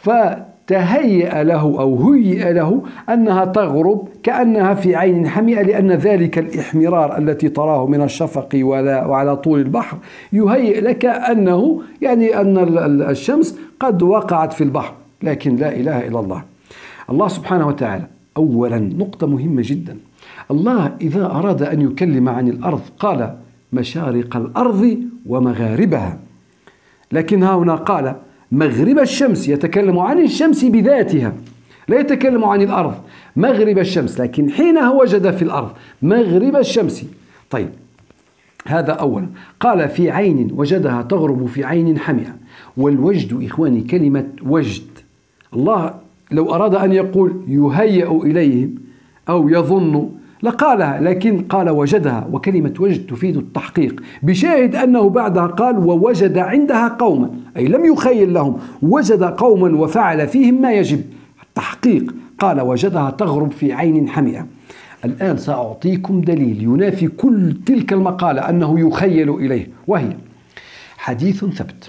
فتهيأ له أو هيئ له أنها تغرب كأنها في عين حمئة، لأن ذلك الإحمرار التي تراه من الشفق وعلى طول البحر يهيئ لك أنه يعني أن الشمس قد وقعت في البحر. لكن لا إله إلا الله. الله سبحانه وتعالى أولا نقطة مهمة جدا، الله إذا أراد أن يكلم عن الأرض قال مشارق الأرض ومغاربها، لكن ها هنا قال مغرب الشمس، يتكلم عن الشمس بذاتها، لا يتكلم عن الأرض. مغرب الشمس، لكن حينها وجد في الأرض مغرب الشمس. طيب هذا أولا. قال في عين وجدها تغرب في عين حمئة. والوجد إخواني كلمة وجد، الله لو أراد أن يقول يهيأ إليهم أو يظن لقالها، لكن قال وجدها، وكلمة وجد تفيد التحقيق، بشاهد أنه بعدها قال ووجد عندها قوما، أي لم يخيل لهم، وجد قوما وفعل فيهم ما يجب التحقيق. قال وجدها تغرب في عين حمئة. الآن سأعطيكم دليل ينافي كل تلك المقالة أنه يخيل إليه، وهي حديث ثبت.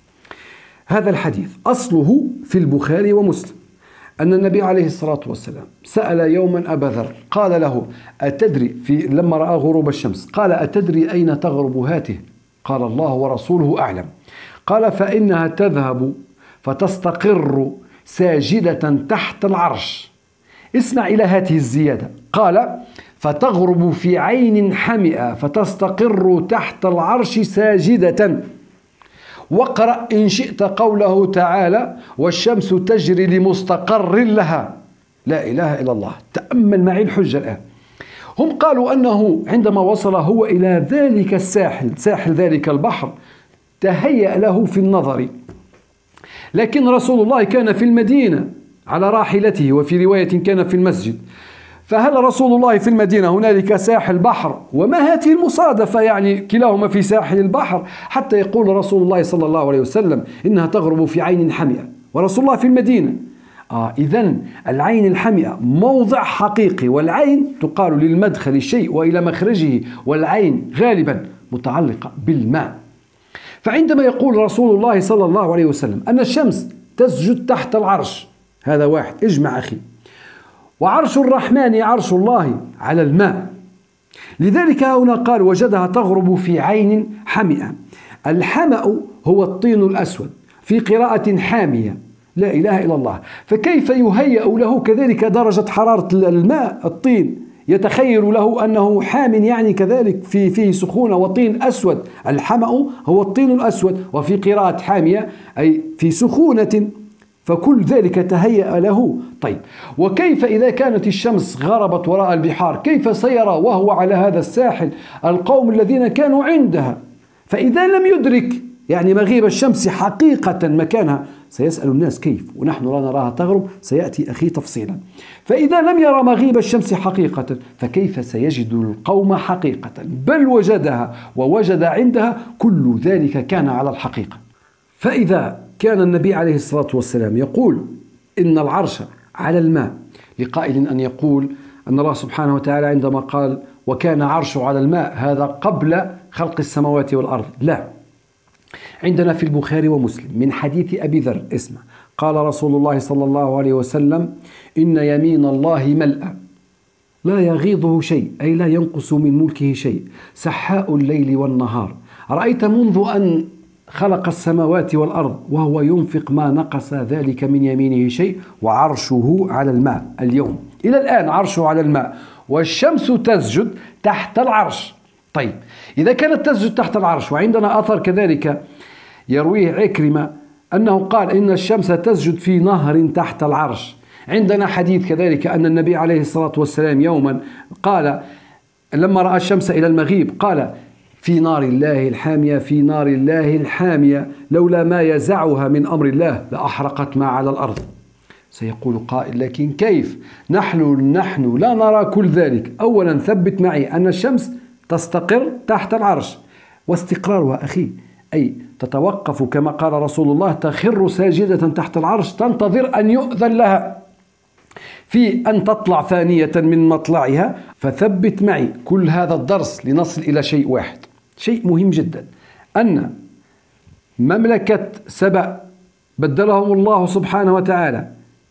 هذا الحديث أصله في البخاري ومسلم، أن النبي عليه الصلاة والسلام سأل يوما أبا ذر قال له أتدري في لما رأى غروب الشمس قال أتدري أين تغرب هاته؟ قال الله ورسوله أعلم. قال فإنها تذهب فتستقر ساجدة تحت العرش. اسمع إلى هذه الزيادة، قال فتغرب في عين حمئة فتستقر تحت العرش ساجدة. واقرأ إن شئت قوله تعالى والشمس تجري لمستقر لها. لا إله إلا الله. تأمل معي الحجة الآن. هم قالوا أنه عندما وصل هو إلى ذلك الساحل، ساحل ذلك البحر، تهيأ له في النظر، لكن رسول الله كان في المدينة على راحلته، وفي رواية كان في المسجد. فهل رسول الله في المدينة هنالك ساحل بحر؟ وما هذه المصادفة، يعني كلاهما في ساحل البحر، حتى يقول رسول الله صلى الله عليه وسلم إنها تغرب في عين حمئة ورسول الله في المدينة. آه إذن العين الحمئة موضع حقيقي، والعين تقال للمدخل الشيء وإلى مخرجه، والعين غالبا متعلقة بالماء. فعندما يقول رسول الله صلى الله عليه وسلم أن الشمس تسجد تحت العرش، هذا واحد، اجمع أخي، وعرش الرحمن عرش الله على الماء، لذلك هنا قال وجدها تغرب في عين حمئة. الحمأ هو الطين الأسود، في قراءة حامية، لا إله إلا الله. فكيف يهيأ له كذلك درجة حرارة الماء الطين؟ يتخيل له أنه حام، يعني كذلك في فيه سخونة، وطين أسود. الحمأ هو الطين الأسود، وفي قراءة حامية أي في سخونة، فكل ذلك تهيأ له. طيب، وكيف إذا كانت الشمس غربت وراء البحار؟ كيف سيرى وهو على هذا الساحل القوم الذين كانوا عندها؟ فإذا لم يدرك يعني مغيب الشمس حقيقة مكانها، سيسأل الناس كيف، ونحن لا نراها تغرب، سيأتي أخي تفصيلا. فإذا لم يرى مغيب الشمس حقيقة، فكيف سيجد القوم حقيقة؟ بل وجدها ووجد عندها، كل ذلك كان على الحقيقة. فإذا كان النبي عليه الصلاة والسلام يقول إن العرش على الماء، لقائل أن يقول أن الله سبحانه وتعالى عندما قال وكان عرشه على الماء هذا قبل خلق السماوات والأرض، لا. عندنا في البخاري ومسلم من حديث أبي ذر، اسمع، قال رسول الله صلى الله عليه وسلم إن يمين الله ملأى لا يغيضه شيء، أي لا ينقص من ملكه شيء، سحاء الليل والنهار، رأيت منذ أن خلق السماوات والأرض وهو ينفق ما نقص ذلك من يمينه شيء، وعرشه على الماء اليوم إلى الآن، عرشه على الماء، والشمس تسجد تحت العرش. طيب، إذا كانت تسجد تحت العرش، وعندنا أثر كذلك يرويه عكرمة أنه قال إن الشمس تسجد في نهر تحت العرش. عندنا حديث كذلك أن النبي عليه الصلاة والسلام يوما قال لما رأى الشمس إلى المغيب قال في نار الله الحامية، في نار الله الحامية، لولا ما يزعها من أمر الله لأحرقت ما على الأرض. سيقول قائل لكن كيف؟ نحن نحن لا نرى كل ذلك. أولا ثبت معي أن الشمس تستقر تحت العرش، واستقرارها أخي أي تتوقف كما قال رسول الله تخر ساجدة تحت العرش، تنتظر أن يؤذن لها في أن تطلع ثانية من مطلعها. فثبت معي كل هذا الدرس لنصل إلى شيء واحد، شيء مهم جدا، أن مملكة سبأ بدلهم الله سبحانه وتعالى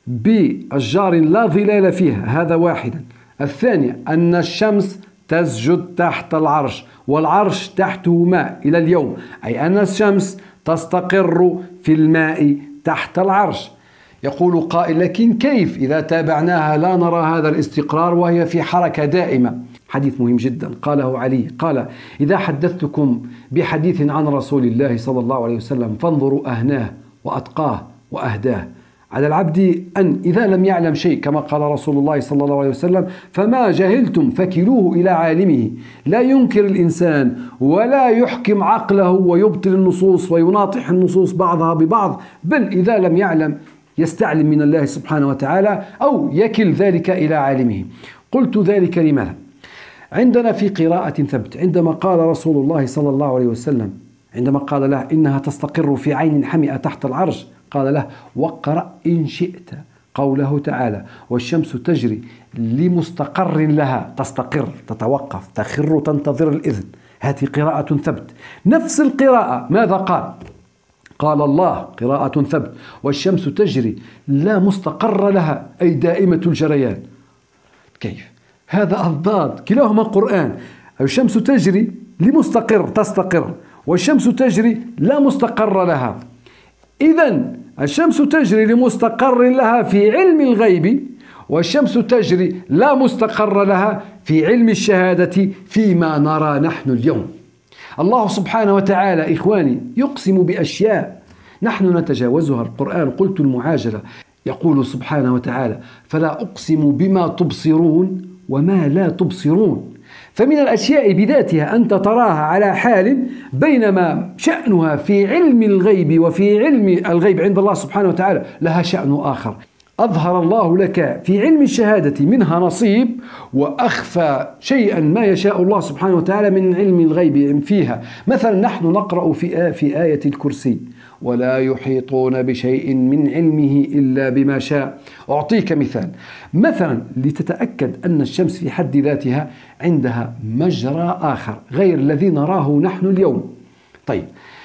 بأشجار لا ظلال فيها، هذا واحدا. الثانية أن الشمس تسجد تحت العرش، والعرش تحته ماء إلى اليوم، أي أن الشمس تستقر في الماء تحت العرش. يقول قائل لكن كيف إذا تابعناها لا نرى هذا الاستقرار وهي في حركة دائمة؟ حديث مهم جدا قاله علي، قال إذا حدثتكم بحديث عن رسول الله صلى الله عليه وسلم فانظروا أهناه وأتقاه وأهداه. على العبد أن إذا لم يعلم شيء كما قال رسول الله صلى الله عليه وسلم فما جهلتم فكلوه إلى عالمه. لا ينكر الإنسان ولا يحكم عقله ويبطل النصوص ويناطح النصوص بعضها ببعض، بل إذا لم يعلم يستعلم من الله سبحانه وتعالى أو يكل ذلك إلى عالمه. قلت ذلك لماذا؟ عندنا في قراءة ثبت عندما قال رسول الله صلى الله عليه وسلم عندما قال له إنها تستقر في عين حمئة تحت العرش، قال له واقرأ إن شئت قوله تعالى والشمس تجري لمستقر لها، تستقر، تتوقف، تخر، تنتظر الإذن. هذه قراءة ثبت. نفس القراءة ماذا قال؟ قال الله قراءة ثبت والشمس تجري لا مستقر لها، أي دائمة الجريان. كيف؟ هذا الضاد، كلاهما قرآن. الشمس تجري لمستقر، تستقر، والشمس تجري لا مستقر لها. إذن الشمس تجري لمستقر لها في علم الغيب، والشمس تجري لا مستقر لها في علم الشهادة فيما نرى نحن اليوم. الله سبحانه وتعالى إخواني يقسم بأشياء نحن نتجاوزها. القرآن قلت المعاجلة، يقول سبحانه وتعالى فلا أقسم بما تبصرون وما لا تبصرون. فمن الأشياء بذاتها أنت تراها على حال، بينما شأنها في علم الغيب وفي علم الغيب عند الله سبحانه وتعالى لها شأن آخر. أظهر الله لك في علم الشهادة منها نصيب، وأخفى شيئا ما يشاء الله سبحانه وتعالى من علم الغيب فيها. مثلا نحن نقرأ في في آية الكرسي ولا يحيطون بشيء من علمه إلا بما شاء. أعطيك مثال، مثلا لتتأكد أن الشمس في حد ذاتها عندها مجرى آخر غير الذي نراه نحن اليوم. طيب،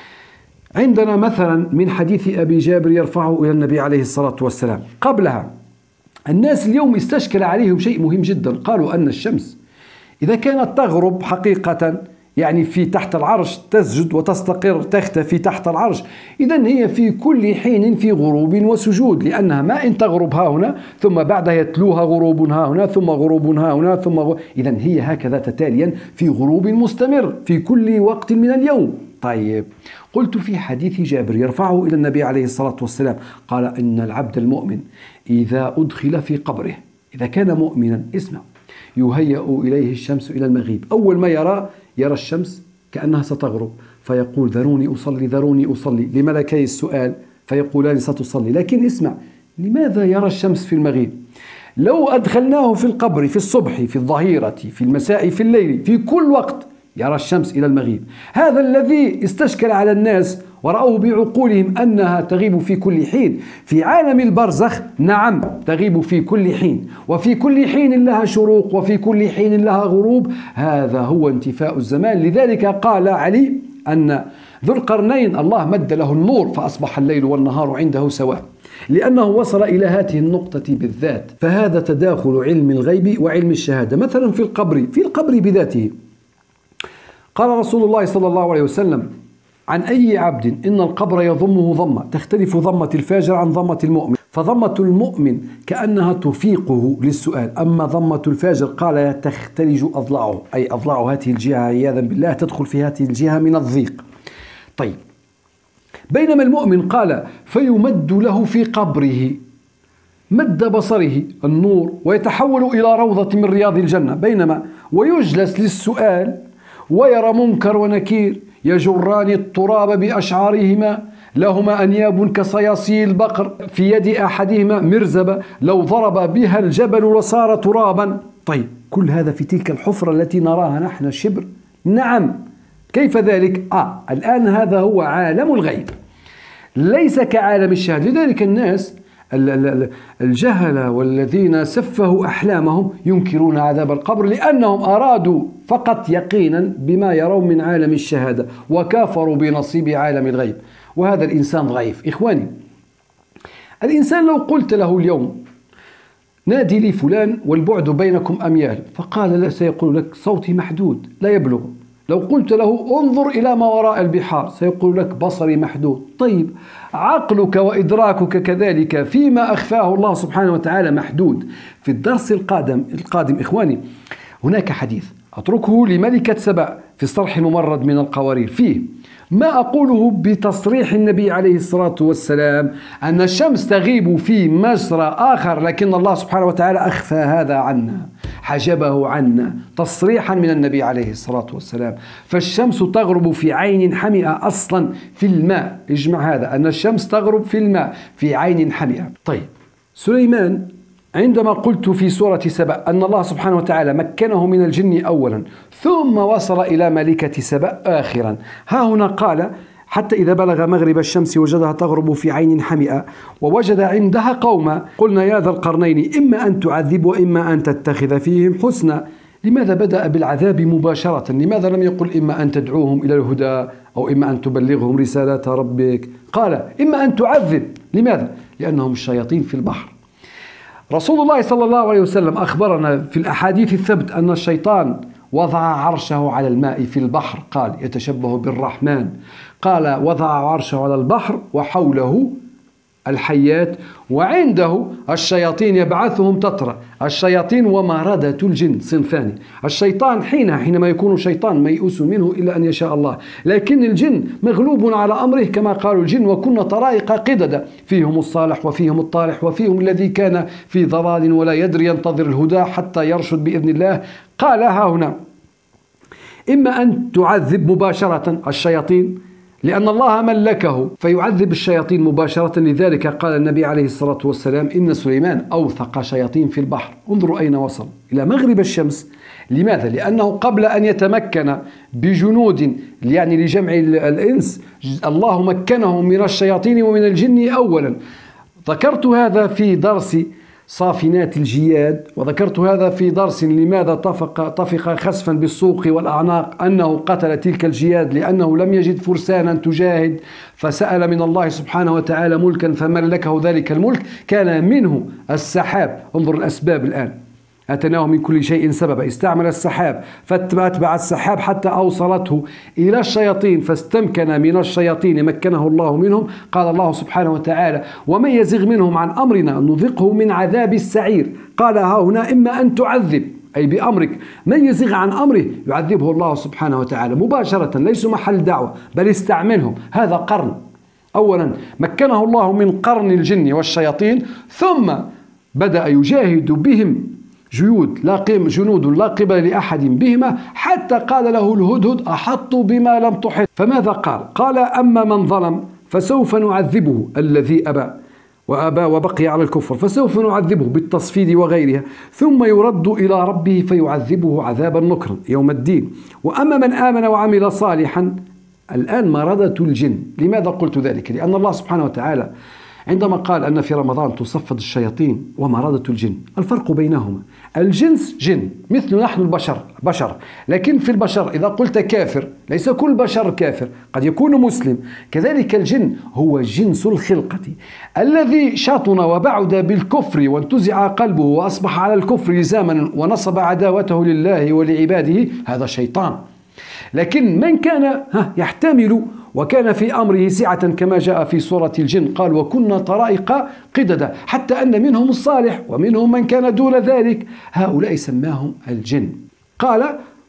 عندنا مثلا من حديث أبي جابر يرفعه إلى النبي عليه الصلاة والسلام. قبلها الناس اليوم استشكل عليهم شيء مهم جدا، قالوا أن الشمس إذا كانت تغرب حقيقة يعني في تحت العرش، تسجد وتستقر تختفي تحت العرش، إذن هي في كل حين في غروب وسجود، لأنها ما إن تغرب ها هنا ثم بعدها يتلوها غروب ها هنا ثم غروب ها هنا ثم غروب، إذن هي هكذا تتاليا في غروب مستمر في كل وقت من اليوم. طيب، قلت في حديث جابر يرفعه إلى النبي عليه الصلاة والسلام، قال إن العبد المؤمن إذا أدخل في قبره، إذا كان مؤمنا، اسمع، يهيأ إليه الشمس إلى المغيب، أول ما يرى يرى الشمس كأنها ستغرب، فيقول ذروني أصلي ذروني أصلي لملكي السؤال فيقولان ستصلي. لكن اسمع، لماذا يرى الشمس في المغيب؟ لو أدخلناه في القبر في الصبح في الظهيرة في المساء في الليل في كل وقت يرى الشمس إلى المغيب. هذا الذي استشكل على الناس ورأوا بعقولهم أنها تغيب في كل حين، في عالم البرزخ نعم تغيب في كل حين، وفي كل حين لها شروق وفي كل حين لها غروب، هذا هو انتفاء الزمان. لذلك قال علي أن ذو القرنين الله مد له النور فأصبح الليل والنهار عنده سواء، لأنه وصل إلى هذه النقطة بالذات. فهذا تداخل علم الغيب وعلم الشهادة. مثلا في القبر، في القبر بذاته قال رسول الله صلى الله عليه وسلم عن أي عبد إن القبر يضمه ضمة تختلف ضمة الفاجر عن ضمة المؤمن، فضمة المؤمن كأنها تفيقه للسؤال، أما ضمة الفاجر قال تختلج أضلاعه، أي أضلاع هذه الجهة عياذا بالله تدخل في هذه الجهة من الضيق. طيب، بينما المؤمن قال فيمد له في قبره مد بصره النور ويتحول إلى روضة من رياض الجنة، بينما ويجلس للسؤال ويرى منكر ونكير يجران التراب بأشعارهما، لهما أنياب كصياصي البقر، في يد أحدهما مرزبة لو ضرب بها الجبل لصار ترابا. طيب، كل هذا في تلك الحفرة التي نراها نحن شبر؟ نعم. كيف ذلك؟ آه الآن هذا هو عالم الغيب ليس كعالم الشهادة. لذلك الناس الجهلة والذين سفهوا أحلامهم ينكرون عذاب القبر لأنهم أرادوا فقط يقينا بما يرون من عالم الشهادة وكافروا بنصيب عالم الغيب، وهذا الإنسان ضعيف. إخواني، الإنسان لو قلت له اليوم نادي لي فلان والبعد بينكم أميال، فقال لا، سيقول لك صوتي محدود لا يبلغ. لو قلت له انظر إلى ما وراء البحار سيقول لك بصري محدود. طيب، عقلك وإدراكك كذلك فيما أخفاه الله سبحانه وتعالى محدود. في الدرس القادم القادم إخواني هناك حديث أتركه لملكة سبأ في الصرح الممرد من القوارير، فيه ما أقوله بتصريح النبي عليه الصلاة والسلام أن الشمس تغيب في مجرى آخر، لكن الله سبحانه وتعالى أخفى هذا عنا، حجبه عنا تصريحا من النبي عليه الصلاة والسلام. فالشمس تغرب في عين حمئة أصلا في الماء، اجمع هذا، أن الشمس تغرب في الماء في عين حمئة. طيب، سليمان عندما قلت في سورة سبأ أن الله سبحانه وتعالى مكنه من الجن أولا ثم وصل إلى ملكة سبأ آخرا، ها هنا قال حتى إذا بلغ مغرب الشمس وجدها تغرب في عين حمئة ووجد عندها قوما قلنا يا ذا القرنين إما أن تعذب وإما أن تتخذ فيهم حسنا. لماذا بدأ بالعذاب مباشرة؟ لماذا لم يقل إما أن تدعوهم إلى الهدى أو إما أن تبلغهم رسالات ربك؟ قال إما أن تعذب. لماذا؟ لأنهم الشياطين في البحر. رسول الله صلى الله عليه وسلم أخبرنا في الأحاديث الثبت أن الشيطان وضع عرشه على الماء في البحر، قال يتشبه بالرحمن، قال وضع عرشه على البحر وحوله الحيات وعنده الشياطين يبعثهم تترى. الشياطين ومردة الجن صنفان، الشيطان حين حينما يكون شيطان ميؤوس منه إلا أن يشاء الله، لكن الجن مغلوب على أمره كما قالوا الجن وكنا طرائق قددا، فيهم الصالح وفيهم الطالح وفيهم الذي كان في ضلال ولا يدري ينتظر الهدى حتى يرشد بإذن الله. قال ها هنا إما أن تعذب مباشرة الشياطين لأن الله ملكه فيعذب الشياطين مباشرة. لذلك قال النبي عليه الصلاة والسلام إن سليمان أوثق شياطين في البحر. انظروا أين وصل، إلى مغرب الشمس. لماذا؟ لأنه قبل أن يتمكن بجنود يعني لجمع الإنس، الله مكنه من الشياطين ومن الجن أولا. ذكرت هذا في درس صافنات الجياد، وذكرت هذا في درس لماذا طفق, طفق خسفا بالسوق والأعناق، أنه قتل تلك الجياد لأنه لم يجد فرسانا تجاهد، فسأل من الله سبحانه وتعالى ملكا فملكه ذلك الملك. كان منه السحاب. انظر الأسباب الآن، أتناه من كل شيء سببا. استعمل السحاب فاتبع السحاب حتى أوصلته إلى الشياطين فاستمكن من الشياطين، مكنه الله منهم. قال الله سبحانه وتعالى ومن يزغ منهم عن أمرنا نذقه من عذاب السعير. قال ها هنا إما أن تعذب أي بأمرك، من يزغ عن أمره يعذبه الله سبحانه وتعالى مباشرة، ليس محل دعوة بل استعملهم. هذا قرن. أولا مكنه الله من قرن الجن والشياطين، ثم بدأ يجاهد بهم جيود لا قيم جنود لا قبل لأحد بهما، حتى قال له الهدهد أحطوا بما لم تحط. فماذا قال؟ قال أما من ظلم فسوف نعذبه، الذي أبى وأبى وبقي على الكفر فسوف نعذبه بالتصفيد وغيرها، ثم يرد إلى ربه فيعذبه عذابا نكرا يوم الدين. وأما من آمن وعمل صالحا. الآن مردة الجن. لماذا قلت ذلك؟ لأن الله سبحانه وتعالى عندما قال أن في رمضان تصفد الشياطين ومرضة الجن، الفرق بينهما الجنس جن مثل نحن البشر بشر، لكن في البشر إذا قلت كافر ليس كل بشر كافر، قد يكون مسلم. كذلك الجن هو جنس الخلقة الذي شاطن وبعد بالكفر وانتزع قلبه وأصبح على الكفر لزاما ونصب عداوته لله ولعباده، هذا شيطان. لكن من كان يحتمل وكان في أمره سعة كما جاء في سورة الجن، قال وكنا طرائق قددا، حتى أن منهم الصالح ومنهم من كان دون ذلك، هؤلاء سماهم الجن. قال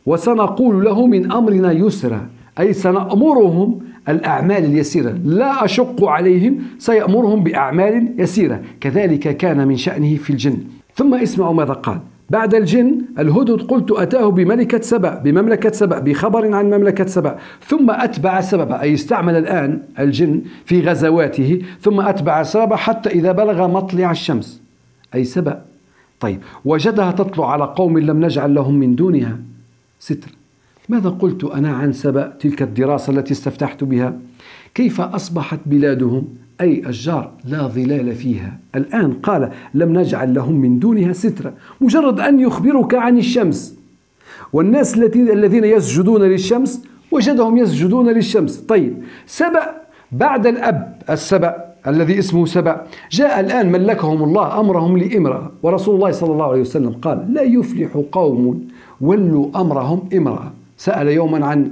وسنقول له من أمرنا يسرا، أي سنأمرهم الأعمال اليسيرة، لا أشق عليهم، سيأمرهم بأعمال يسيرة. كذلك كان من شأنه في الجن. ثم اسمعوا ماذا قال بعد الجن. الهدهد قلت أتاه بملكة سبأ، بمملكة سبأ، بخبر عن مملكة سبأ، ثم أتبع سببا، أي استعمل الآن الجن في غزواته، ثم أتبع سببا حتى إذا بلغ مطلع الشمس أي سبأ. طيب وجدها تطلع على قوم لم نجعل لهم من دونها ستر. ماذا قلت أنا عن سبأ؟ تلك الدراسة التي استفتحت بها. كيف أصبحت بلادهم أي الجار لا ظلال فيها. الآن قال لم نجعل لهم من دونها سترا، مجرد أن يخبرك عن الشمس والناس الذين يسجدون للشمس وجدهم يسجدون للشمس. طيب سبأ بعد الأب السبأ الذي اسمه سبأ، جاء الآن ملكهم الله أمرهم لامرأة، ورسول الله صلى الله عليه وسلم قال لا يفلح قوم ولوا أمرهم امرأة. سأل يوما عن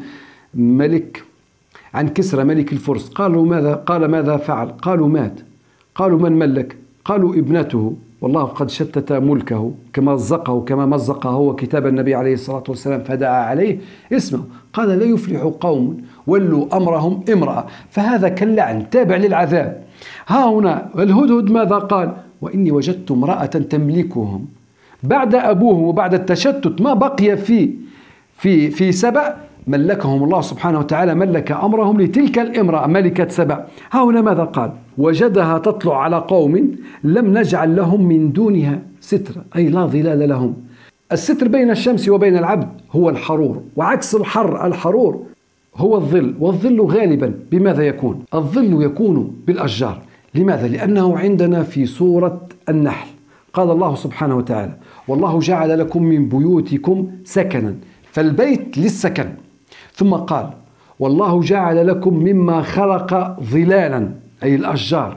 ملك عن كسرى ملك الفرس، قالوا ماذا؟ قال ماذا فعل؟ قالوا مات. قالوا من ملك؟ قالوا ابنته، والله قد شتت ملكه كما مزقه كما مزقه هو كتاب النبي عليه الصلاة والسلام فدعا عليه اسمه. قال لا يفلح قوم ولوا أمرهم امرأة، فهذا كاللعن تابع للعذاب. ها هنا الهدهد ماذا قال؟ وإني وجدت امرأة تملكهم. بعد أبوهم وبعد التشتت ما بقي في في في سبأ، ملكهم الله سبحانه وتعالى، ملك أمرهم لتلك الامرأة ملكة سبأ. ها هنا ماذا قال؟ وجدها تطلع على قوم لم نجعل لهم من دونها سترا، أي لا ظلال لهم. الستر بين الشمس وبين العبد هو الحرور، وعكس الحر الحرور هو الظل، والظل غالبا بماذا يكون؟ الظل يكون بالأشجار. لماذا؟ لأنه عندنا في سورة النحل قال الله سبحانه وتعالى والله جعل لكم من بيوتكم سكنا، فالبيت للسكن. ثم قال والله جعل لكم مما خلق ظلالا، أي الأشجار،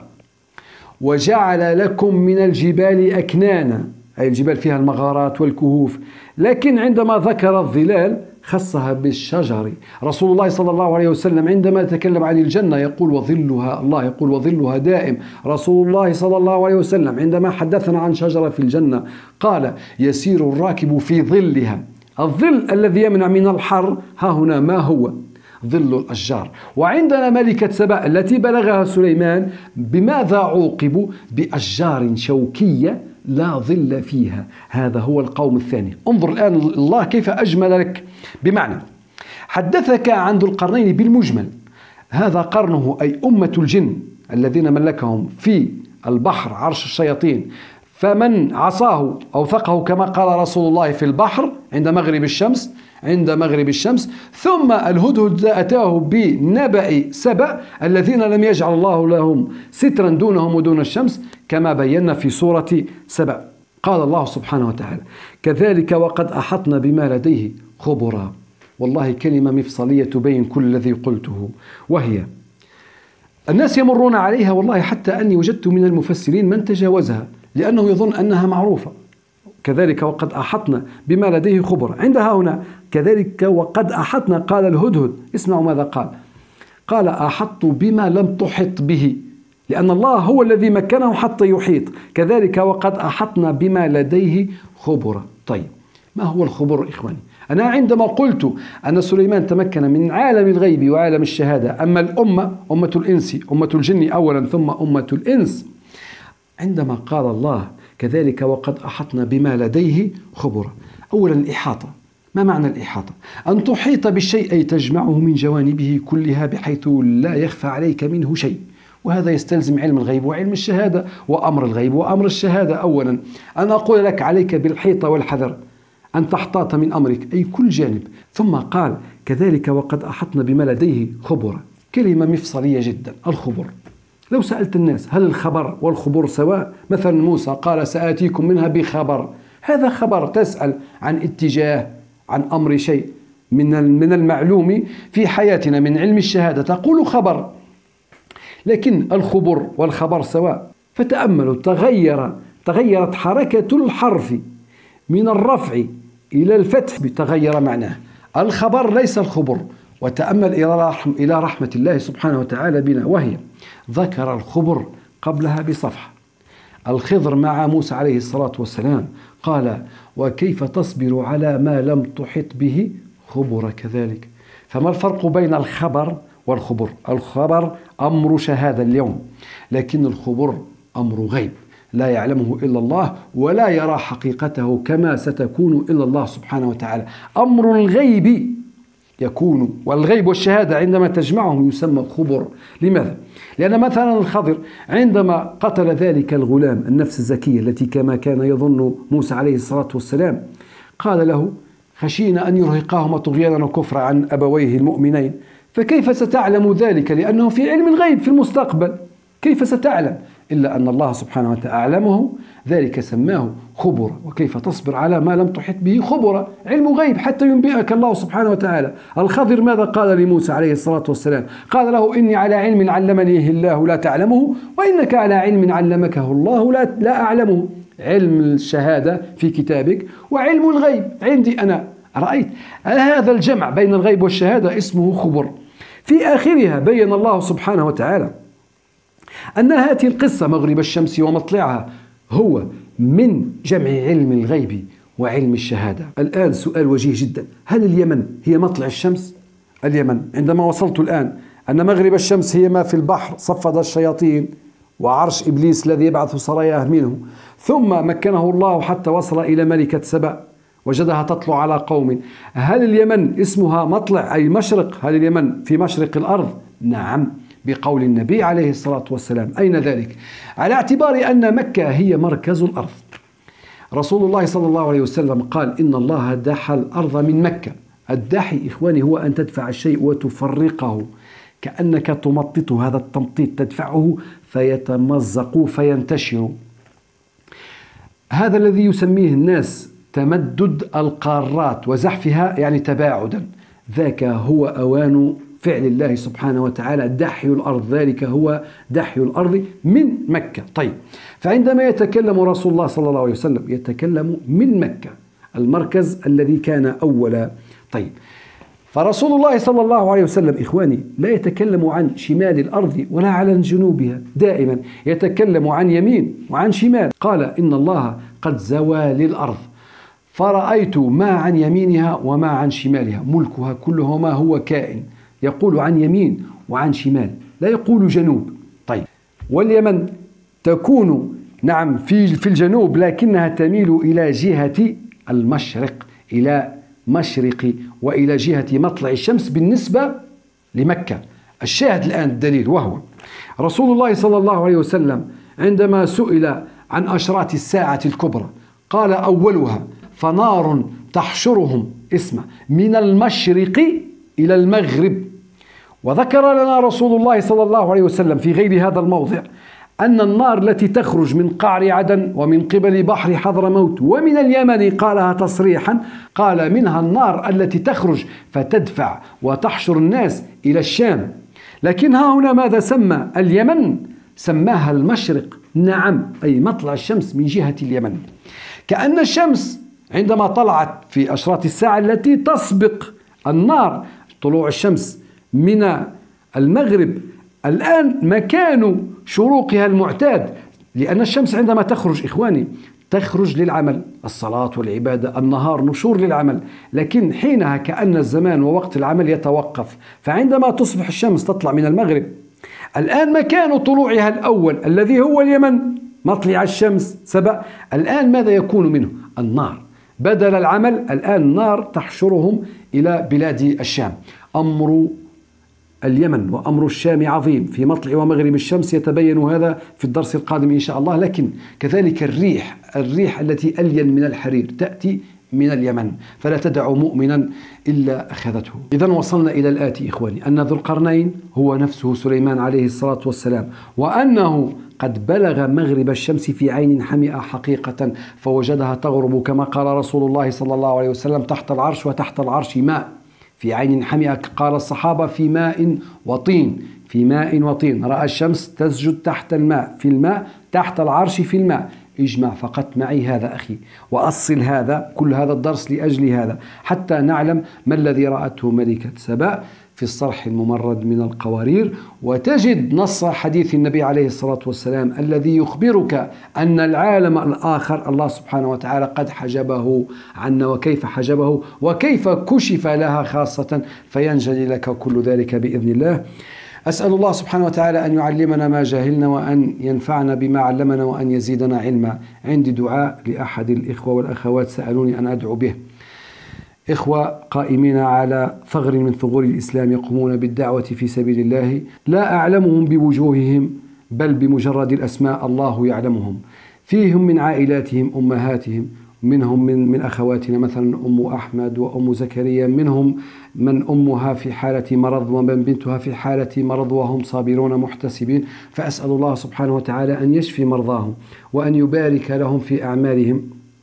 وجعل لكم من الجبال أكنانا، أي الجبال فيها المغارات والكهوف. لكن عندما ذكر الظلال خصها بالشجر. رسول الله صلى الله عليه وسلم عندما يتكلم عن الجنة يقول وظلها، الله يقول وظلها دائم. رسول الله صلى الله عليه وسلم عندما حدثنا عن شجرة في الجنة قال يسير الراكب في ظلها. الظل الذي يمنع من الحر ها هنا ما هو؟ ظل الأشجار. وعندنا ملكة سبأ التي بلغها سليمان بماذا عوقبوا؟ بأشجار شوكية لا ظل فيها. هذا هو القوم الثاني. انظر الآن الله كيف أجمل لك، بمعنى حدثك عن ذو القرنين بالمجمل، هذا قرنه أي أمة الجن الذين ملكهم في البحر عرش الشياطين، فمن عصاه أوثقه كما قال رسول الله في البحر عند مغرب الشمس عند مغرب الشمس. ثم الهدهد أتاه بنبأ سبأ الذين لم يجعل الله لهم سترا دونهم ودون الشمس كما بينا في سورة سبأ. قال الله سبحانه وتعالى: كذلك وقد أحطنا بما لديه خبرا. والله كلمة مفصلية تبين كل الذي قلته، وهي الناس يمرون عليها، والله حتى أني وجدت من المفسرين من تجاوزها لأنه يظن أنها معروفة. كذلك وقد أحطنا بما لديه خبرا. عندها هنا كذلك وقد أحطنا، قال الهدهد، اسمعوا ماذا قال: قال أحط بما لم تحط به، لأن الله هو الذي مكنه حتى يحيط. كذلك وقد أحطنا بما لديه خبرا. طيب، ما هو الخبر إخواني؟ أنا عندما قلت أن سليمان تمكن من عالم الغيب وعالم الشهادة، أما الأمة أمة الإنس أمة الجن أولا ثم أمة الإنس، عندما قال الله كذلك وقد أحطنا بما لديه خبرا، أولا الإحاطة. ما معنى الإحاطة؟ أن تحيط بالشيء أي تجمعه من جوانبه كلها بحيث لا يخفى عليك منه شيء، وهذا يستلزم علم الغيب وعلم الشهادة وأمر الغيب وأمر الشهادة. أولا أن أقول لك عليك بالحيطة والحذر، أن تحتاط من أمرك أي كل جانب. ثم قال كذلك وقد أحطنا بما لديه خبرا، كلمة مفصلية جدا. الخبر، لو سألت الناس هل الخبر والخبر سواء؟ مثلا موسى قال سآتيكم منها بخبر، هذا خبر، تسأل عن اتجاه، عن أمر شيء من من المعلوم في حياتنا من علم الشهادة، تقول خبر. لكن الخبر والخبر سواء. فتأملوا، تغير تغيرت حركة الحرف من الرفع إلى الفتح تغير معناه. الخبر ليس الخبر. وتأمل إلى رحمة الله سبحانه وتعالى بنا، وهي ذكر الخبر قبلها بصفحة. الخضر مع موسى عليه الصلاة والسلام قال وكيف تصبر على ما لم تحط به خبر كذلك. فما الفرق بين الخبر والخبر؟ الخبر أمر شهادة اليوم، لكن الخبر أمر غيب لا يعلمه إلا الله ولا يرى حقيقته كما ستكون إلا الله سبحانه وتعالى. أمر الغيب يكون، والغيب والشهادة عندما تجمعهم يسمى خبر. لماذا؟ لأن مثلا الخضر عندما قتل ذلك الغلام النفس الزكية التي كما كان يظن موسى عليه الصلاة والسلام، قال له خشينا أن يرهقاهما طغيانا وكفرا عن أبويه المؤمنين. فكيف ستعلم ذلك؟ لأنه في علم الغيب في المستقبل، كيف ستعلم؟ إلا أن الله سبحانه وتعالى أعلمه، ذلك سماه خبرا. وكيف تصبر على ما لم تحط به خبرا، علم غيب حتى ينبئك الله سبحانه وتعالى. الخضر ماذا قال لموسى عليه الصلاة والسلام؟ قال له إني على علم علمنيه الله لا تعلمه، وإنك على علم علمكه الله لا, لا أعلمه. علم الشهادة في كتابك وعلم الغيب عندي أنا. رأيت هذا الجمع بين الغيب والشهادة اسمه خبر. في آخرها بين الله سبحانه وتعالى أن هذه القصة مغرب الشمس ومطلعها هو من جمع علم الغيب وعلم الشهادة. الآن سؤال وجيه جدا، هل اليمن هي مطلع الشمس؟ اليمن عندما وصلت الآن أن مغرب الشمس هي ما في البحر صفد الشياطين وعرش إبليس الذي يبعث سراياه منه، ثم مكنه الله حتى وصل إلى ملكة سبأ وجدها تطلع على قوم. هل اليمن اسمها مطلع أي مشرق؟ هل اليمن في مشرق الأرض؟ نعم، بقول النبي عليه الصلاة والسلام. أين ذلك؟ على اعتبار أن مكة هي مركز الأرض. رسول الله صلى الله عليه وسلم قال إن الله دحى الأرض من مكة. الدحي إخواني هو أن تدفع الشيء وتفرقه، كأنك تمطط هذا التمطيط، تدفعه فيتمزق فينتشر. هذا الذي يسميه الناس تمدد القارات وزحفها، يعني تباعدا. ذاك هو أوان فعل الله سبحانه وتعالى دحي الأرض، ذلك هو دحي الأرض من مكة. طيب، فعندما يتكلم رسول الله صلى الله عليه وسلم يتكلم من مكة المركز الذي كان أولا. طيب، فرسول الله صلى الله عليه وسلم إخواني لا يتكلم عن شمال الأرض ولا عن جنوبها، دائما يتكلم عن يمين وعن شمال. قال إن الله قد زوى للأرض فرأيت ما عن يمينها وما عن شمالها، ملكها كله ما هو كائن. يقول عن يمين وعن شمال، لا يقول جنوب. طيب، واليمن تكون نعم في في الجنوب، لكنها تميل إلى جهة المشرق، إلى مشرق وإلى جهة مطلع الشمس بالنسبة لمكة. الشاهد الآن الدليل، وهو رسول الله صلى الله عليه وسلم عندما سئل عن أشراط الساعة الكبرى قال أولها فنار تحشرهم اسمه من المشرق إلى المغرب. وذكر لنا رسول الله صلى الله عليه وسلم في غير هذا الموضع أن النار التي تخرج من قعر عدن ومن قبل بحر حضرموت ومن اليمن قالها تصريحا، قال منها النار التي تخرج فتدفع وتحشر الناس إلى الشام. لكن ها هنا ماذا سمى اليمن؟ سماها المشرق، نعم، أي مطلع الشمس من جهة اليمن. كأن الشمس عندما طلعت في أشراط الساعة التي تسبق النار طلوع الشمس من المغرب، الآن مكان شروقها المعتاد، لأن الشمس عندما تخرج إخواني تخرج للعمل، الصلاة والعبادة، النهار نشور للعمل، لكن حينها كأن الزمان ووقت العمل يتوقف. فعندما تصبح الشمس تطلع من المغرب، الآن مكان طلوعها الأول الذي هو اليمن مطلع الشمس سبق، الآن ماذا يكون منه؟ النار. بدل العمل الآن النار تحشرهم إلى بلاد الشام. أمر اليمن وأمر الشام عظيم، في مطلع ومغرب الشمس يتبين هذا في الدرس القادم إن شاء الله. لكن كذلك الريح الريح التي ألين من الحرير تأتي من اليمن، فلا تدع مؤمنا إلا أخذته. إذن وصلنا إلى الآتي إخواني، أن ذو القرنين هو نفسه سليمان عليه الصلاة والسلام، وأنه قد بلغ مغرب الشمس في عين حمئة حقيقة، فوجدها تغرب كما قال رسول الله صلى الله عليه وسلم تحت العرش، وتحت العرش ماء، في عين حمئة قال الصحابة في ماء وطين، في ماء وطين، رأى الشمس تسجد تحت الماء، في الماء، تحت العرش في الماء. اجمع فقط معي هذا أخي، وأصل هذا كل هذا الدرس لأجل هذا، حتى نعلم ما الذي رأته ملكة سبأ في الصرح الممرد من القوارير، وتجد نص حديث النبي عليه الصلاة والسلام الذي يخبرك أن العالم الآخر الله سبحانه وتعالى قد حجبه عنا، وكيف حجبه وكيف كشف لها خاصة، فينجلي لك كل ذلك بإذن الله. أسأل الله سبحانه وتعالى أن يعلمنا ما جاهلنا، وأن ينفعنا بما علمنا، وأن يزيدنا علما. عندي دعاء لأحد الإخوة والأخوات سألوني أن أدعو به، إخوة قائمين على ثغر من ثغور الإسلام يقومون بالدعوة في سبيل الله، لا أعلمهم بوجوههم بل بمجرد الأسماء الله يعلمهم. فيهم من عائلاتهم أمهاتهم، منهم من, من أخواتنا مثلا أم أحمد وأم زكريا، منهم من أمها في حالة مرض ومن بنتها في حالة مرض وهم صابرون محتسبين. فأسأل الله سبحانه وتعالى أن يشفي مرضاهم وأن يبارك لهم في أعمالهم.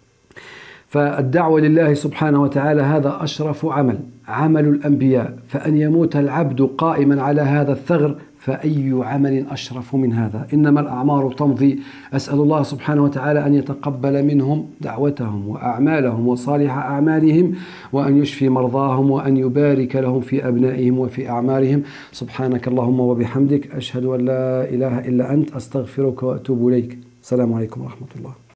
فالدعوة لله سبحانه وتعالى هذا أشرف عمل، عمل الأنبياء، فأن يموت العبد قائما على هذا الثغر فأي عمل أشرف من هذا؟ إنما الأعمار تمضي. أسأل الله سبحانه وتعالى أن يتقبل منهم دعوتهم وأعمالهم وصالح أعمالهم، وأن يشفي مرضاهم، وأن يبارك لهم في أبنائهم وفي أعمارهم. سبحانك اللهم وبحمدك، أشهد أن لا إله إلا أنت، أستغفرك وأتوب إليك. السلام عليكم ورحمة الله.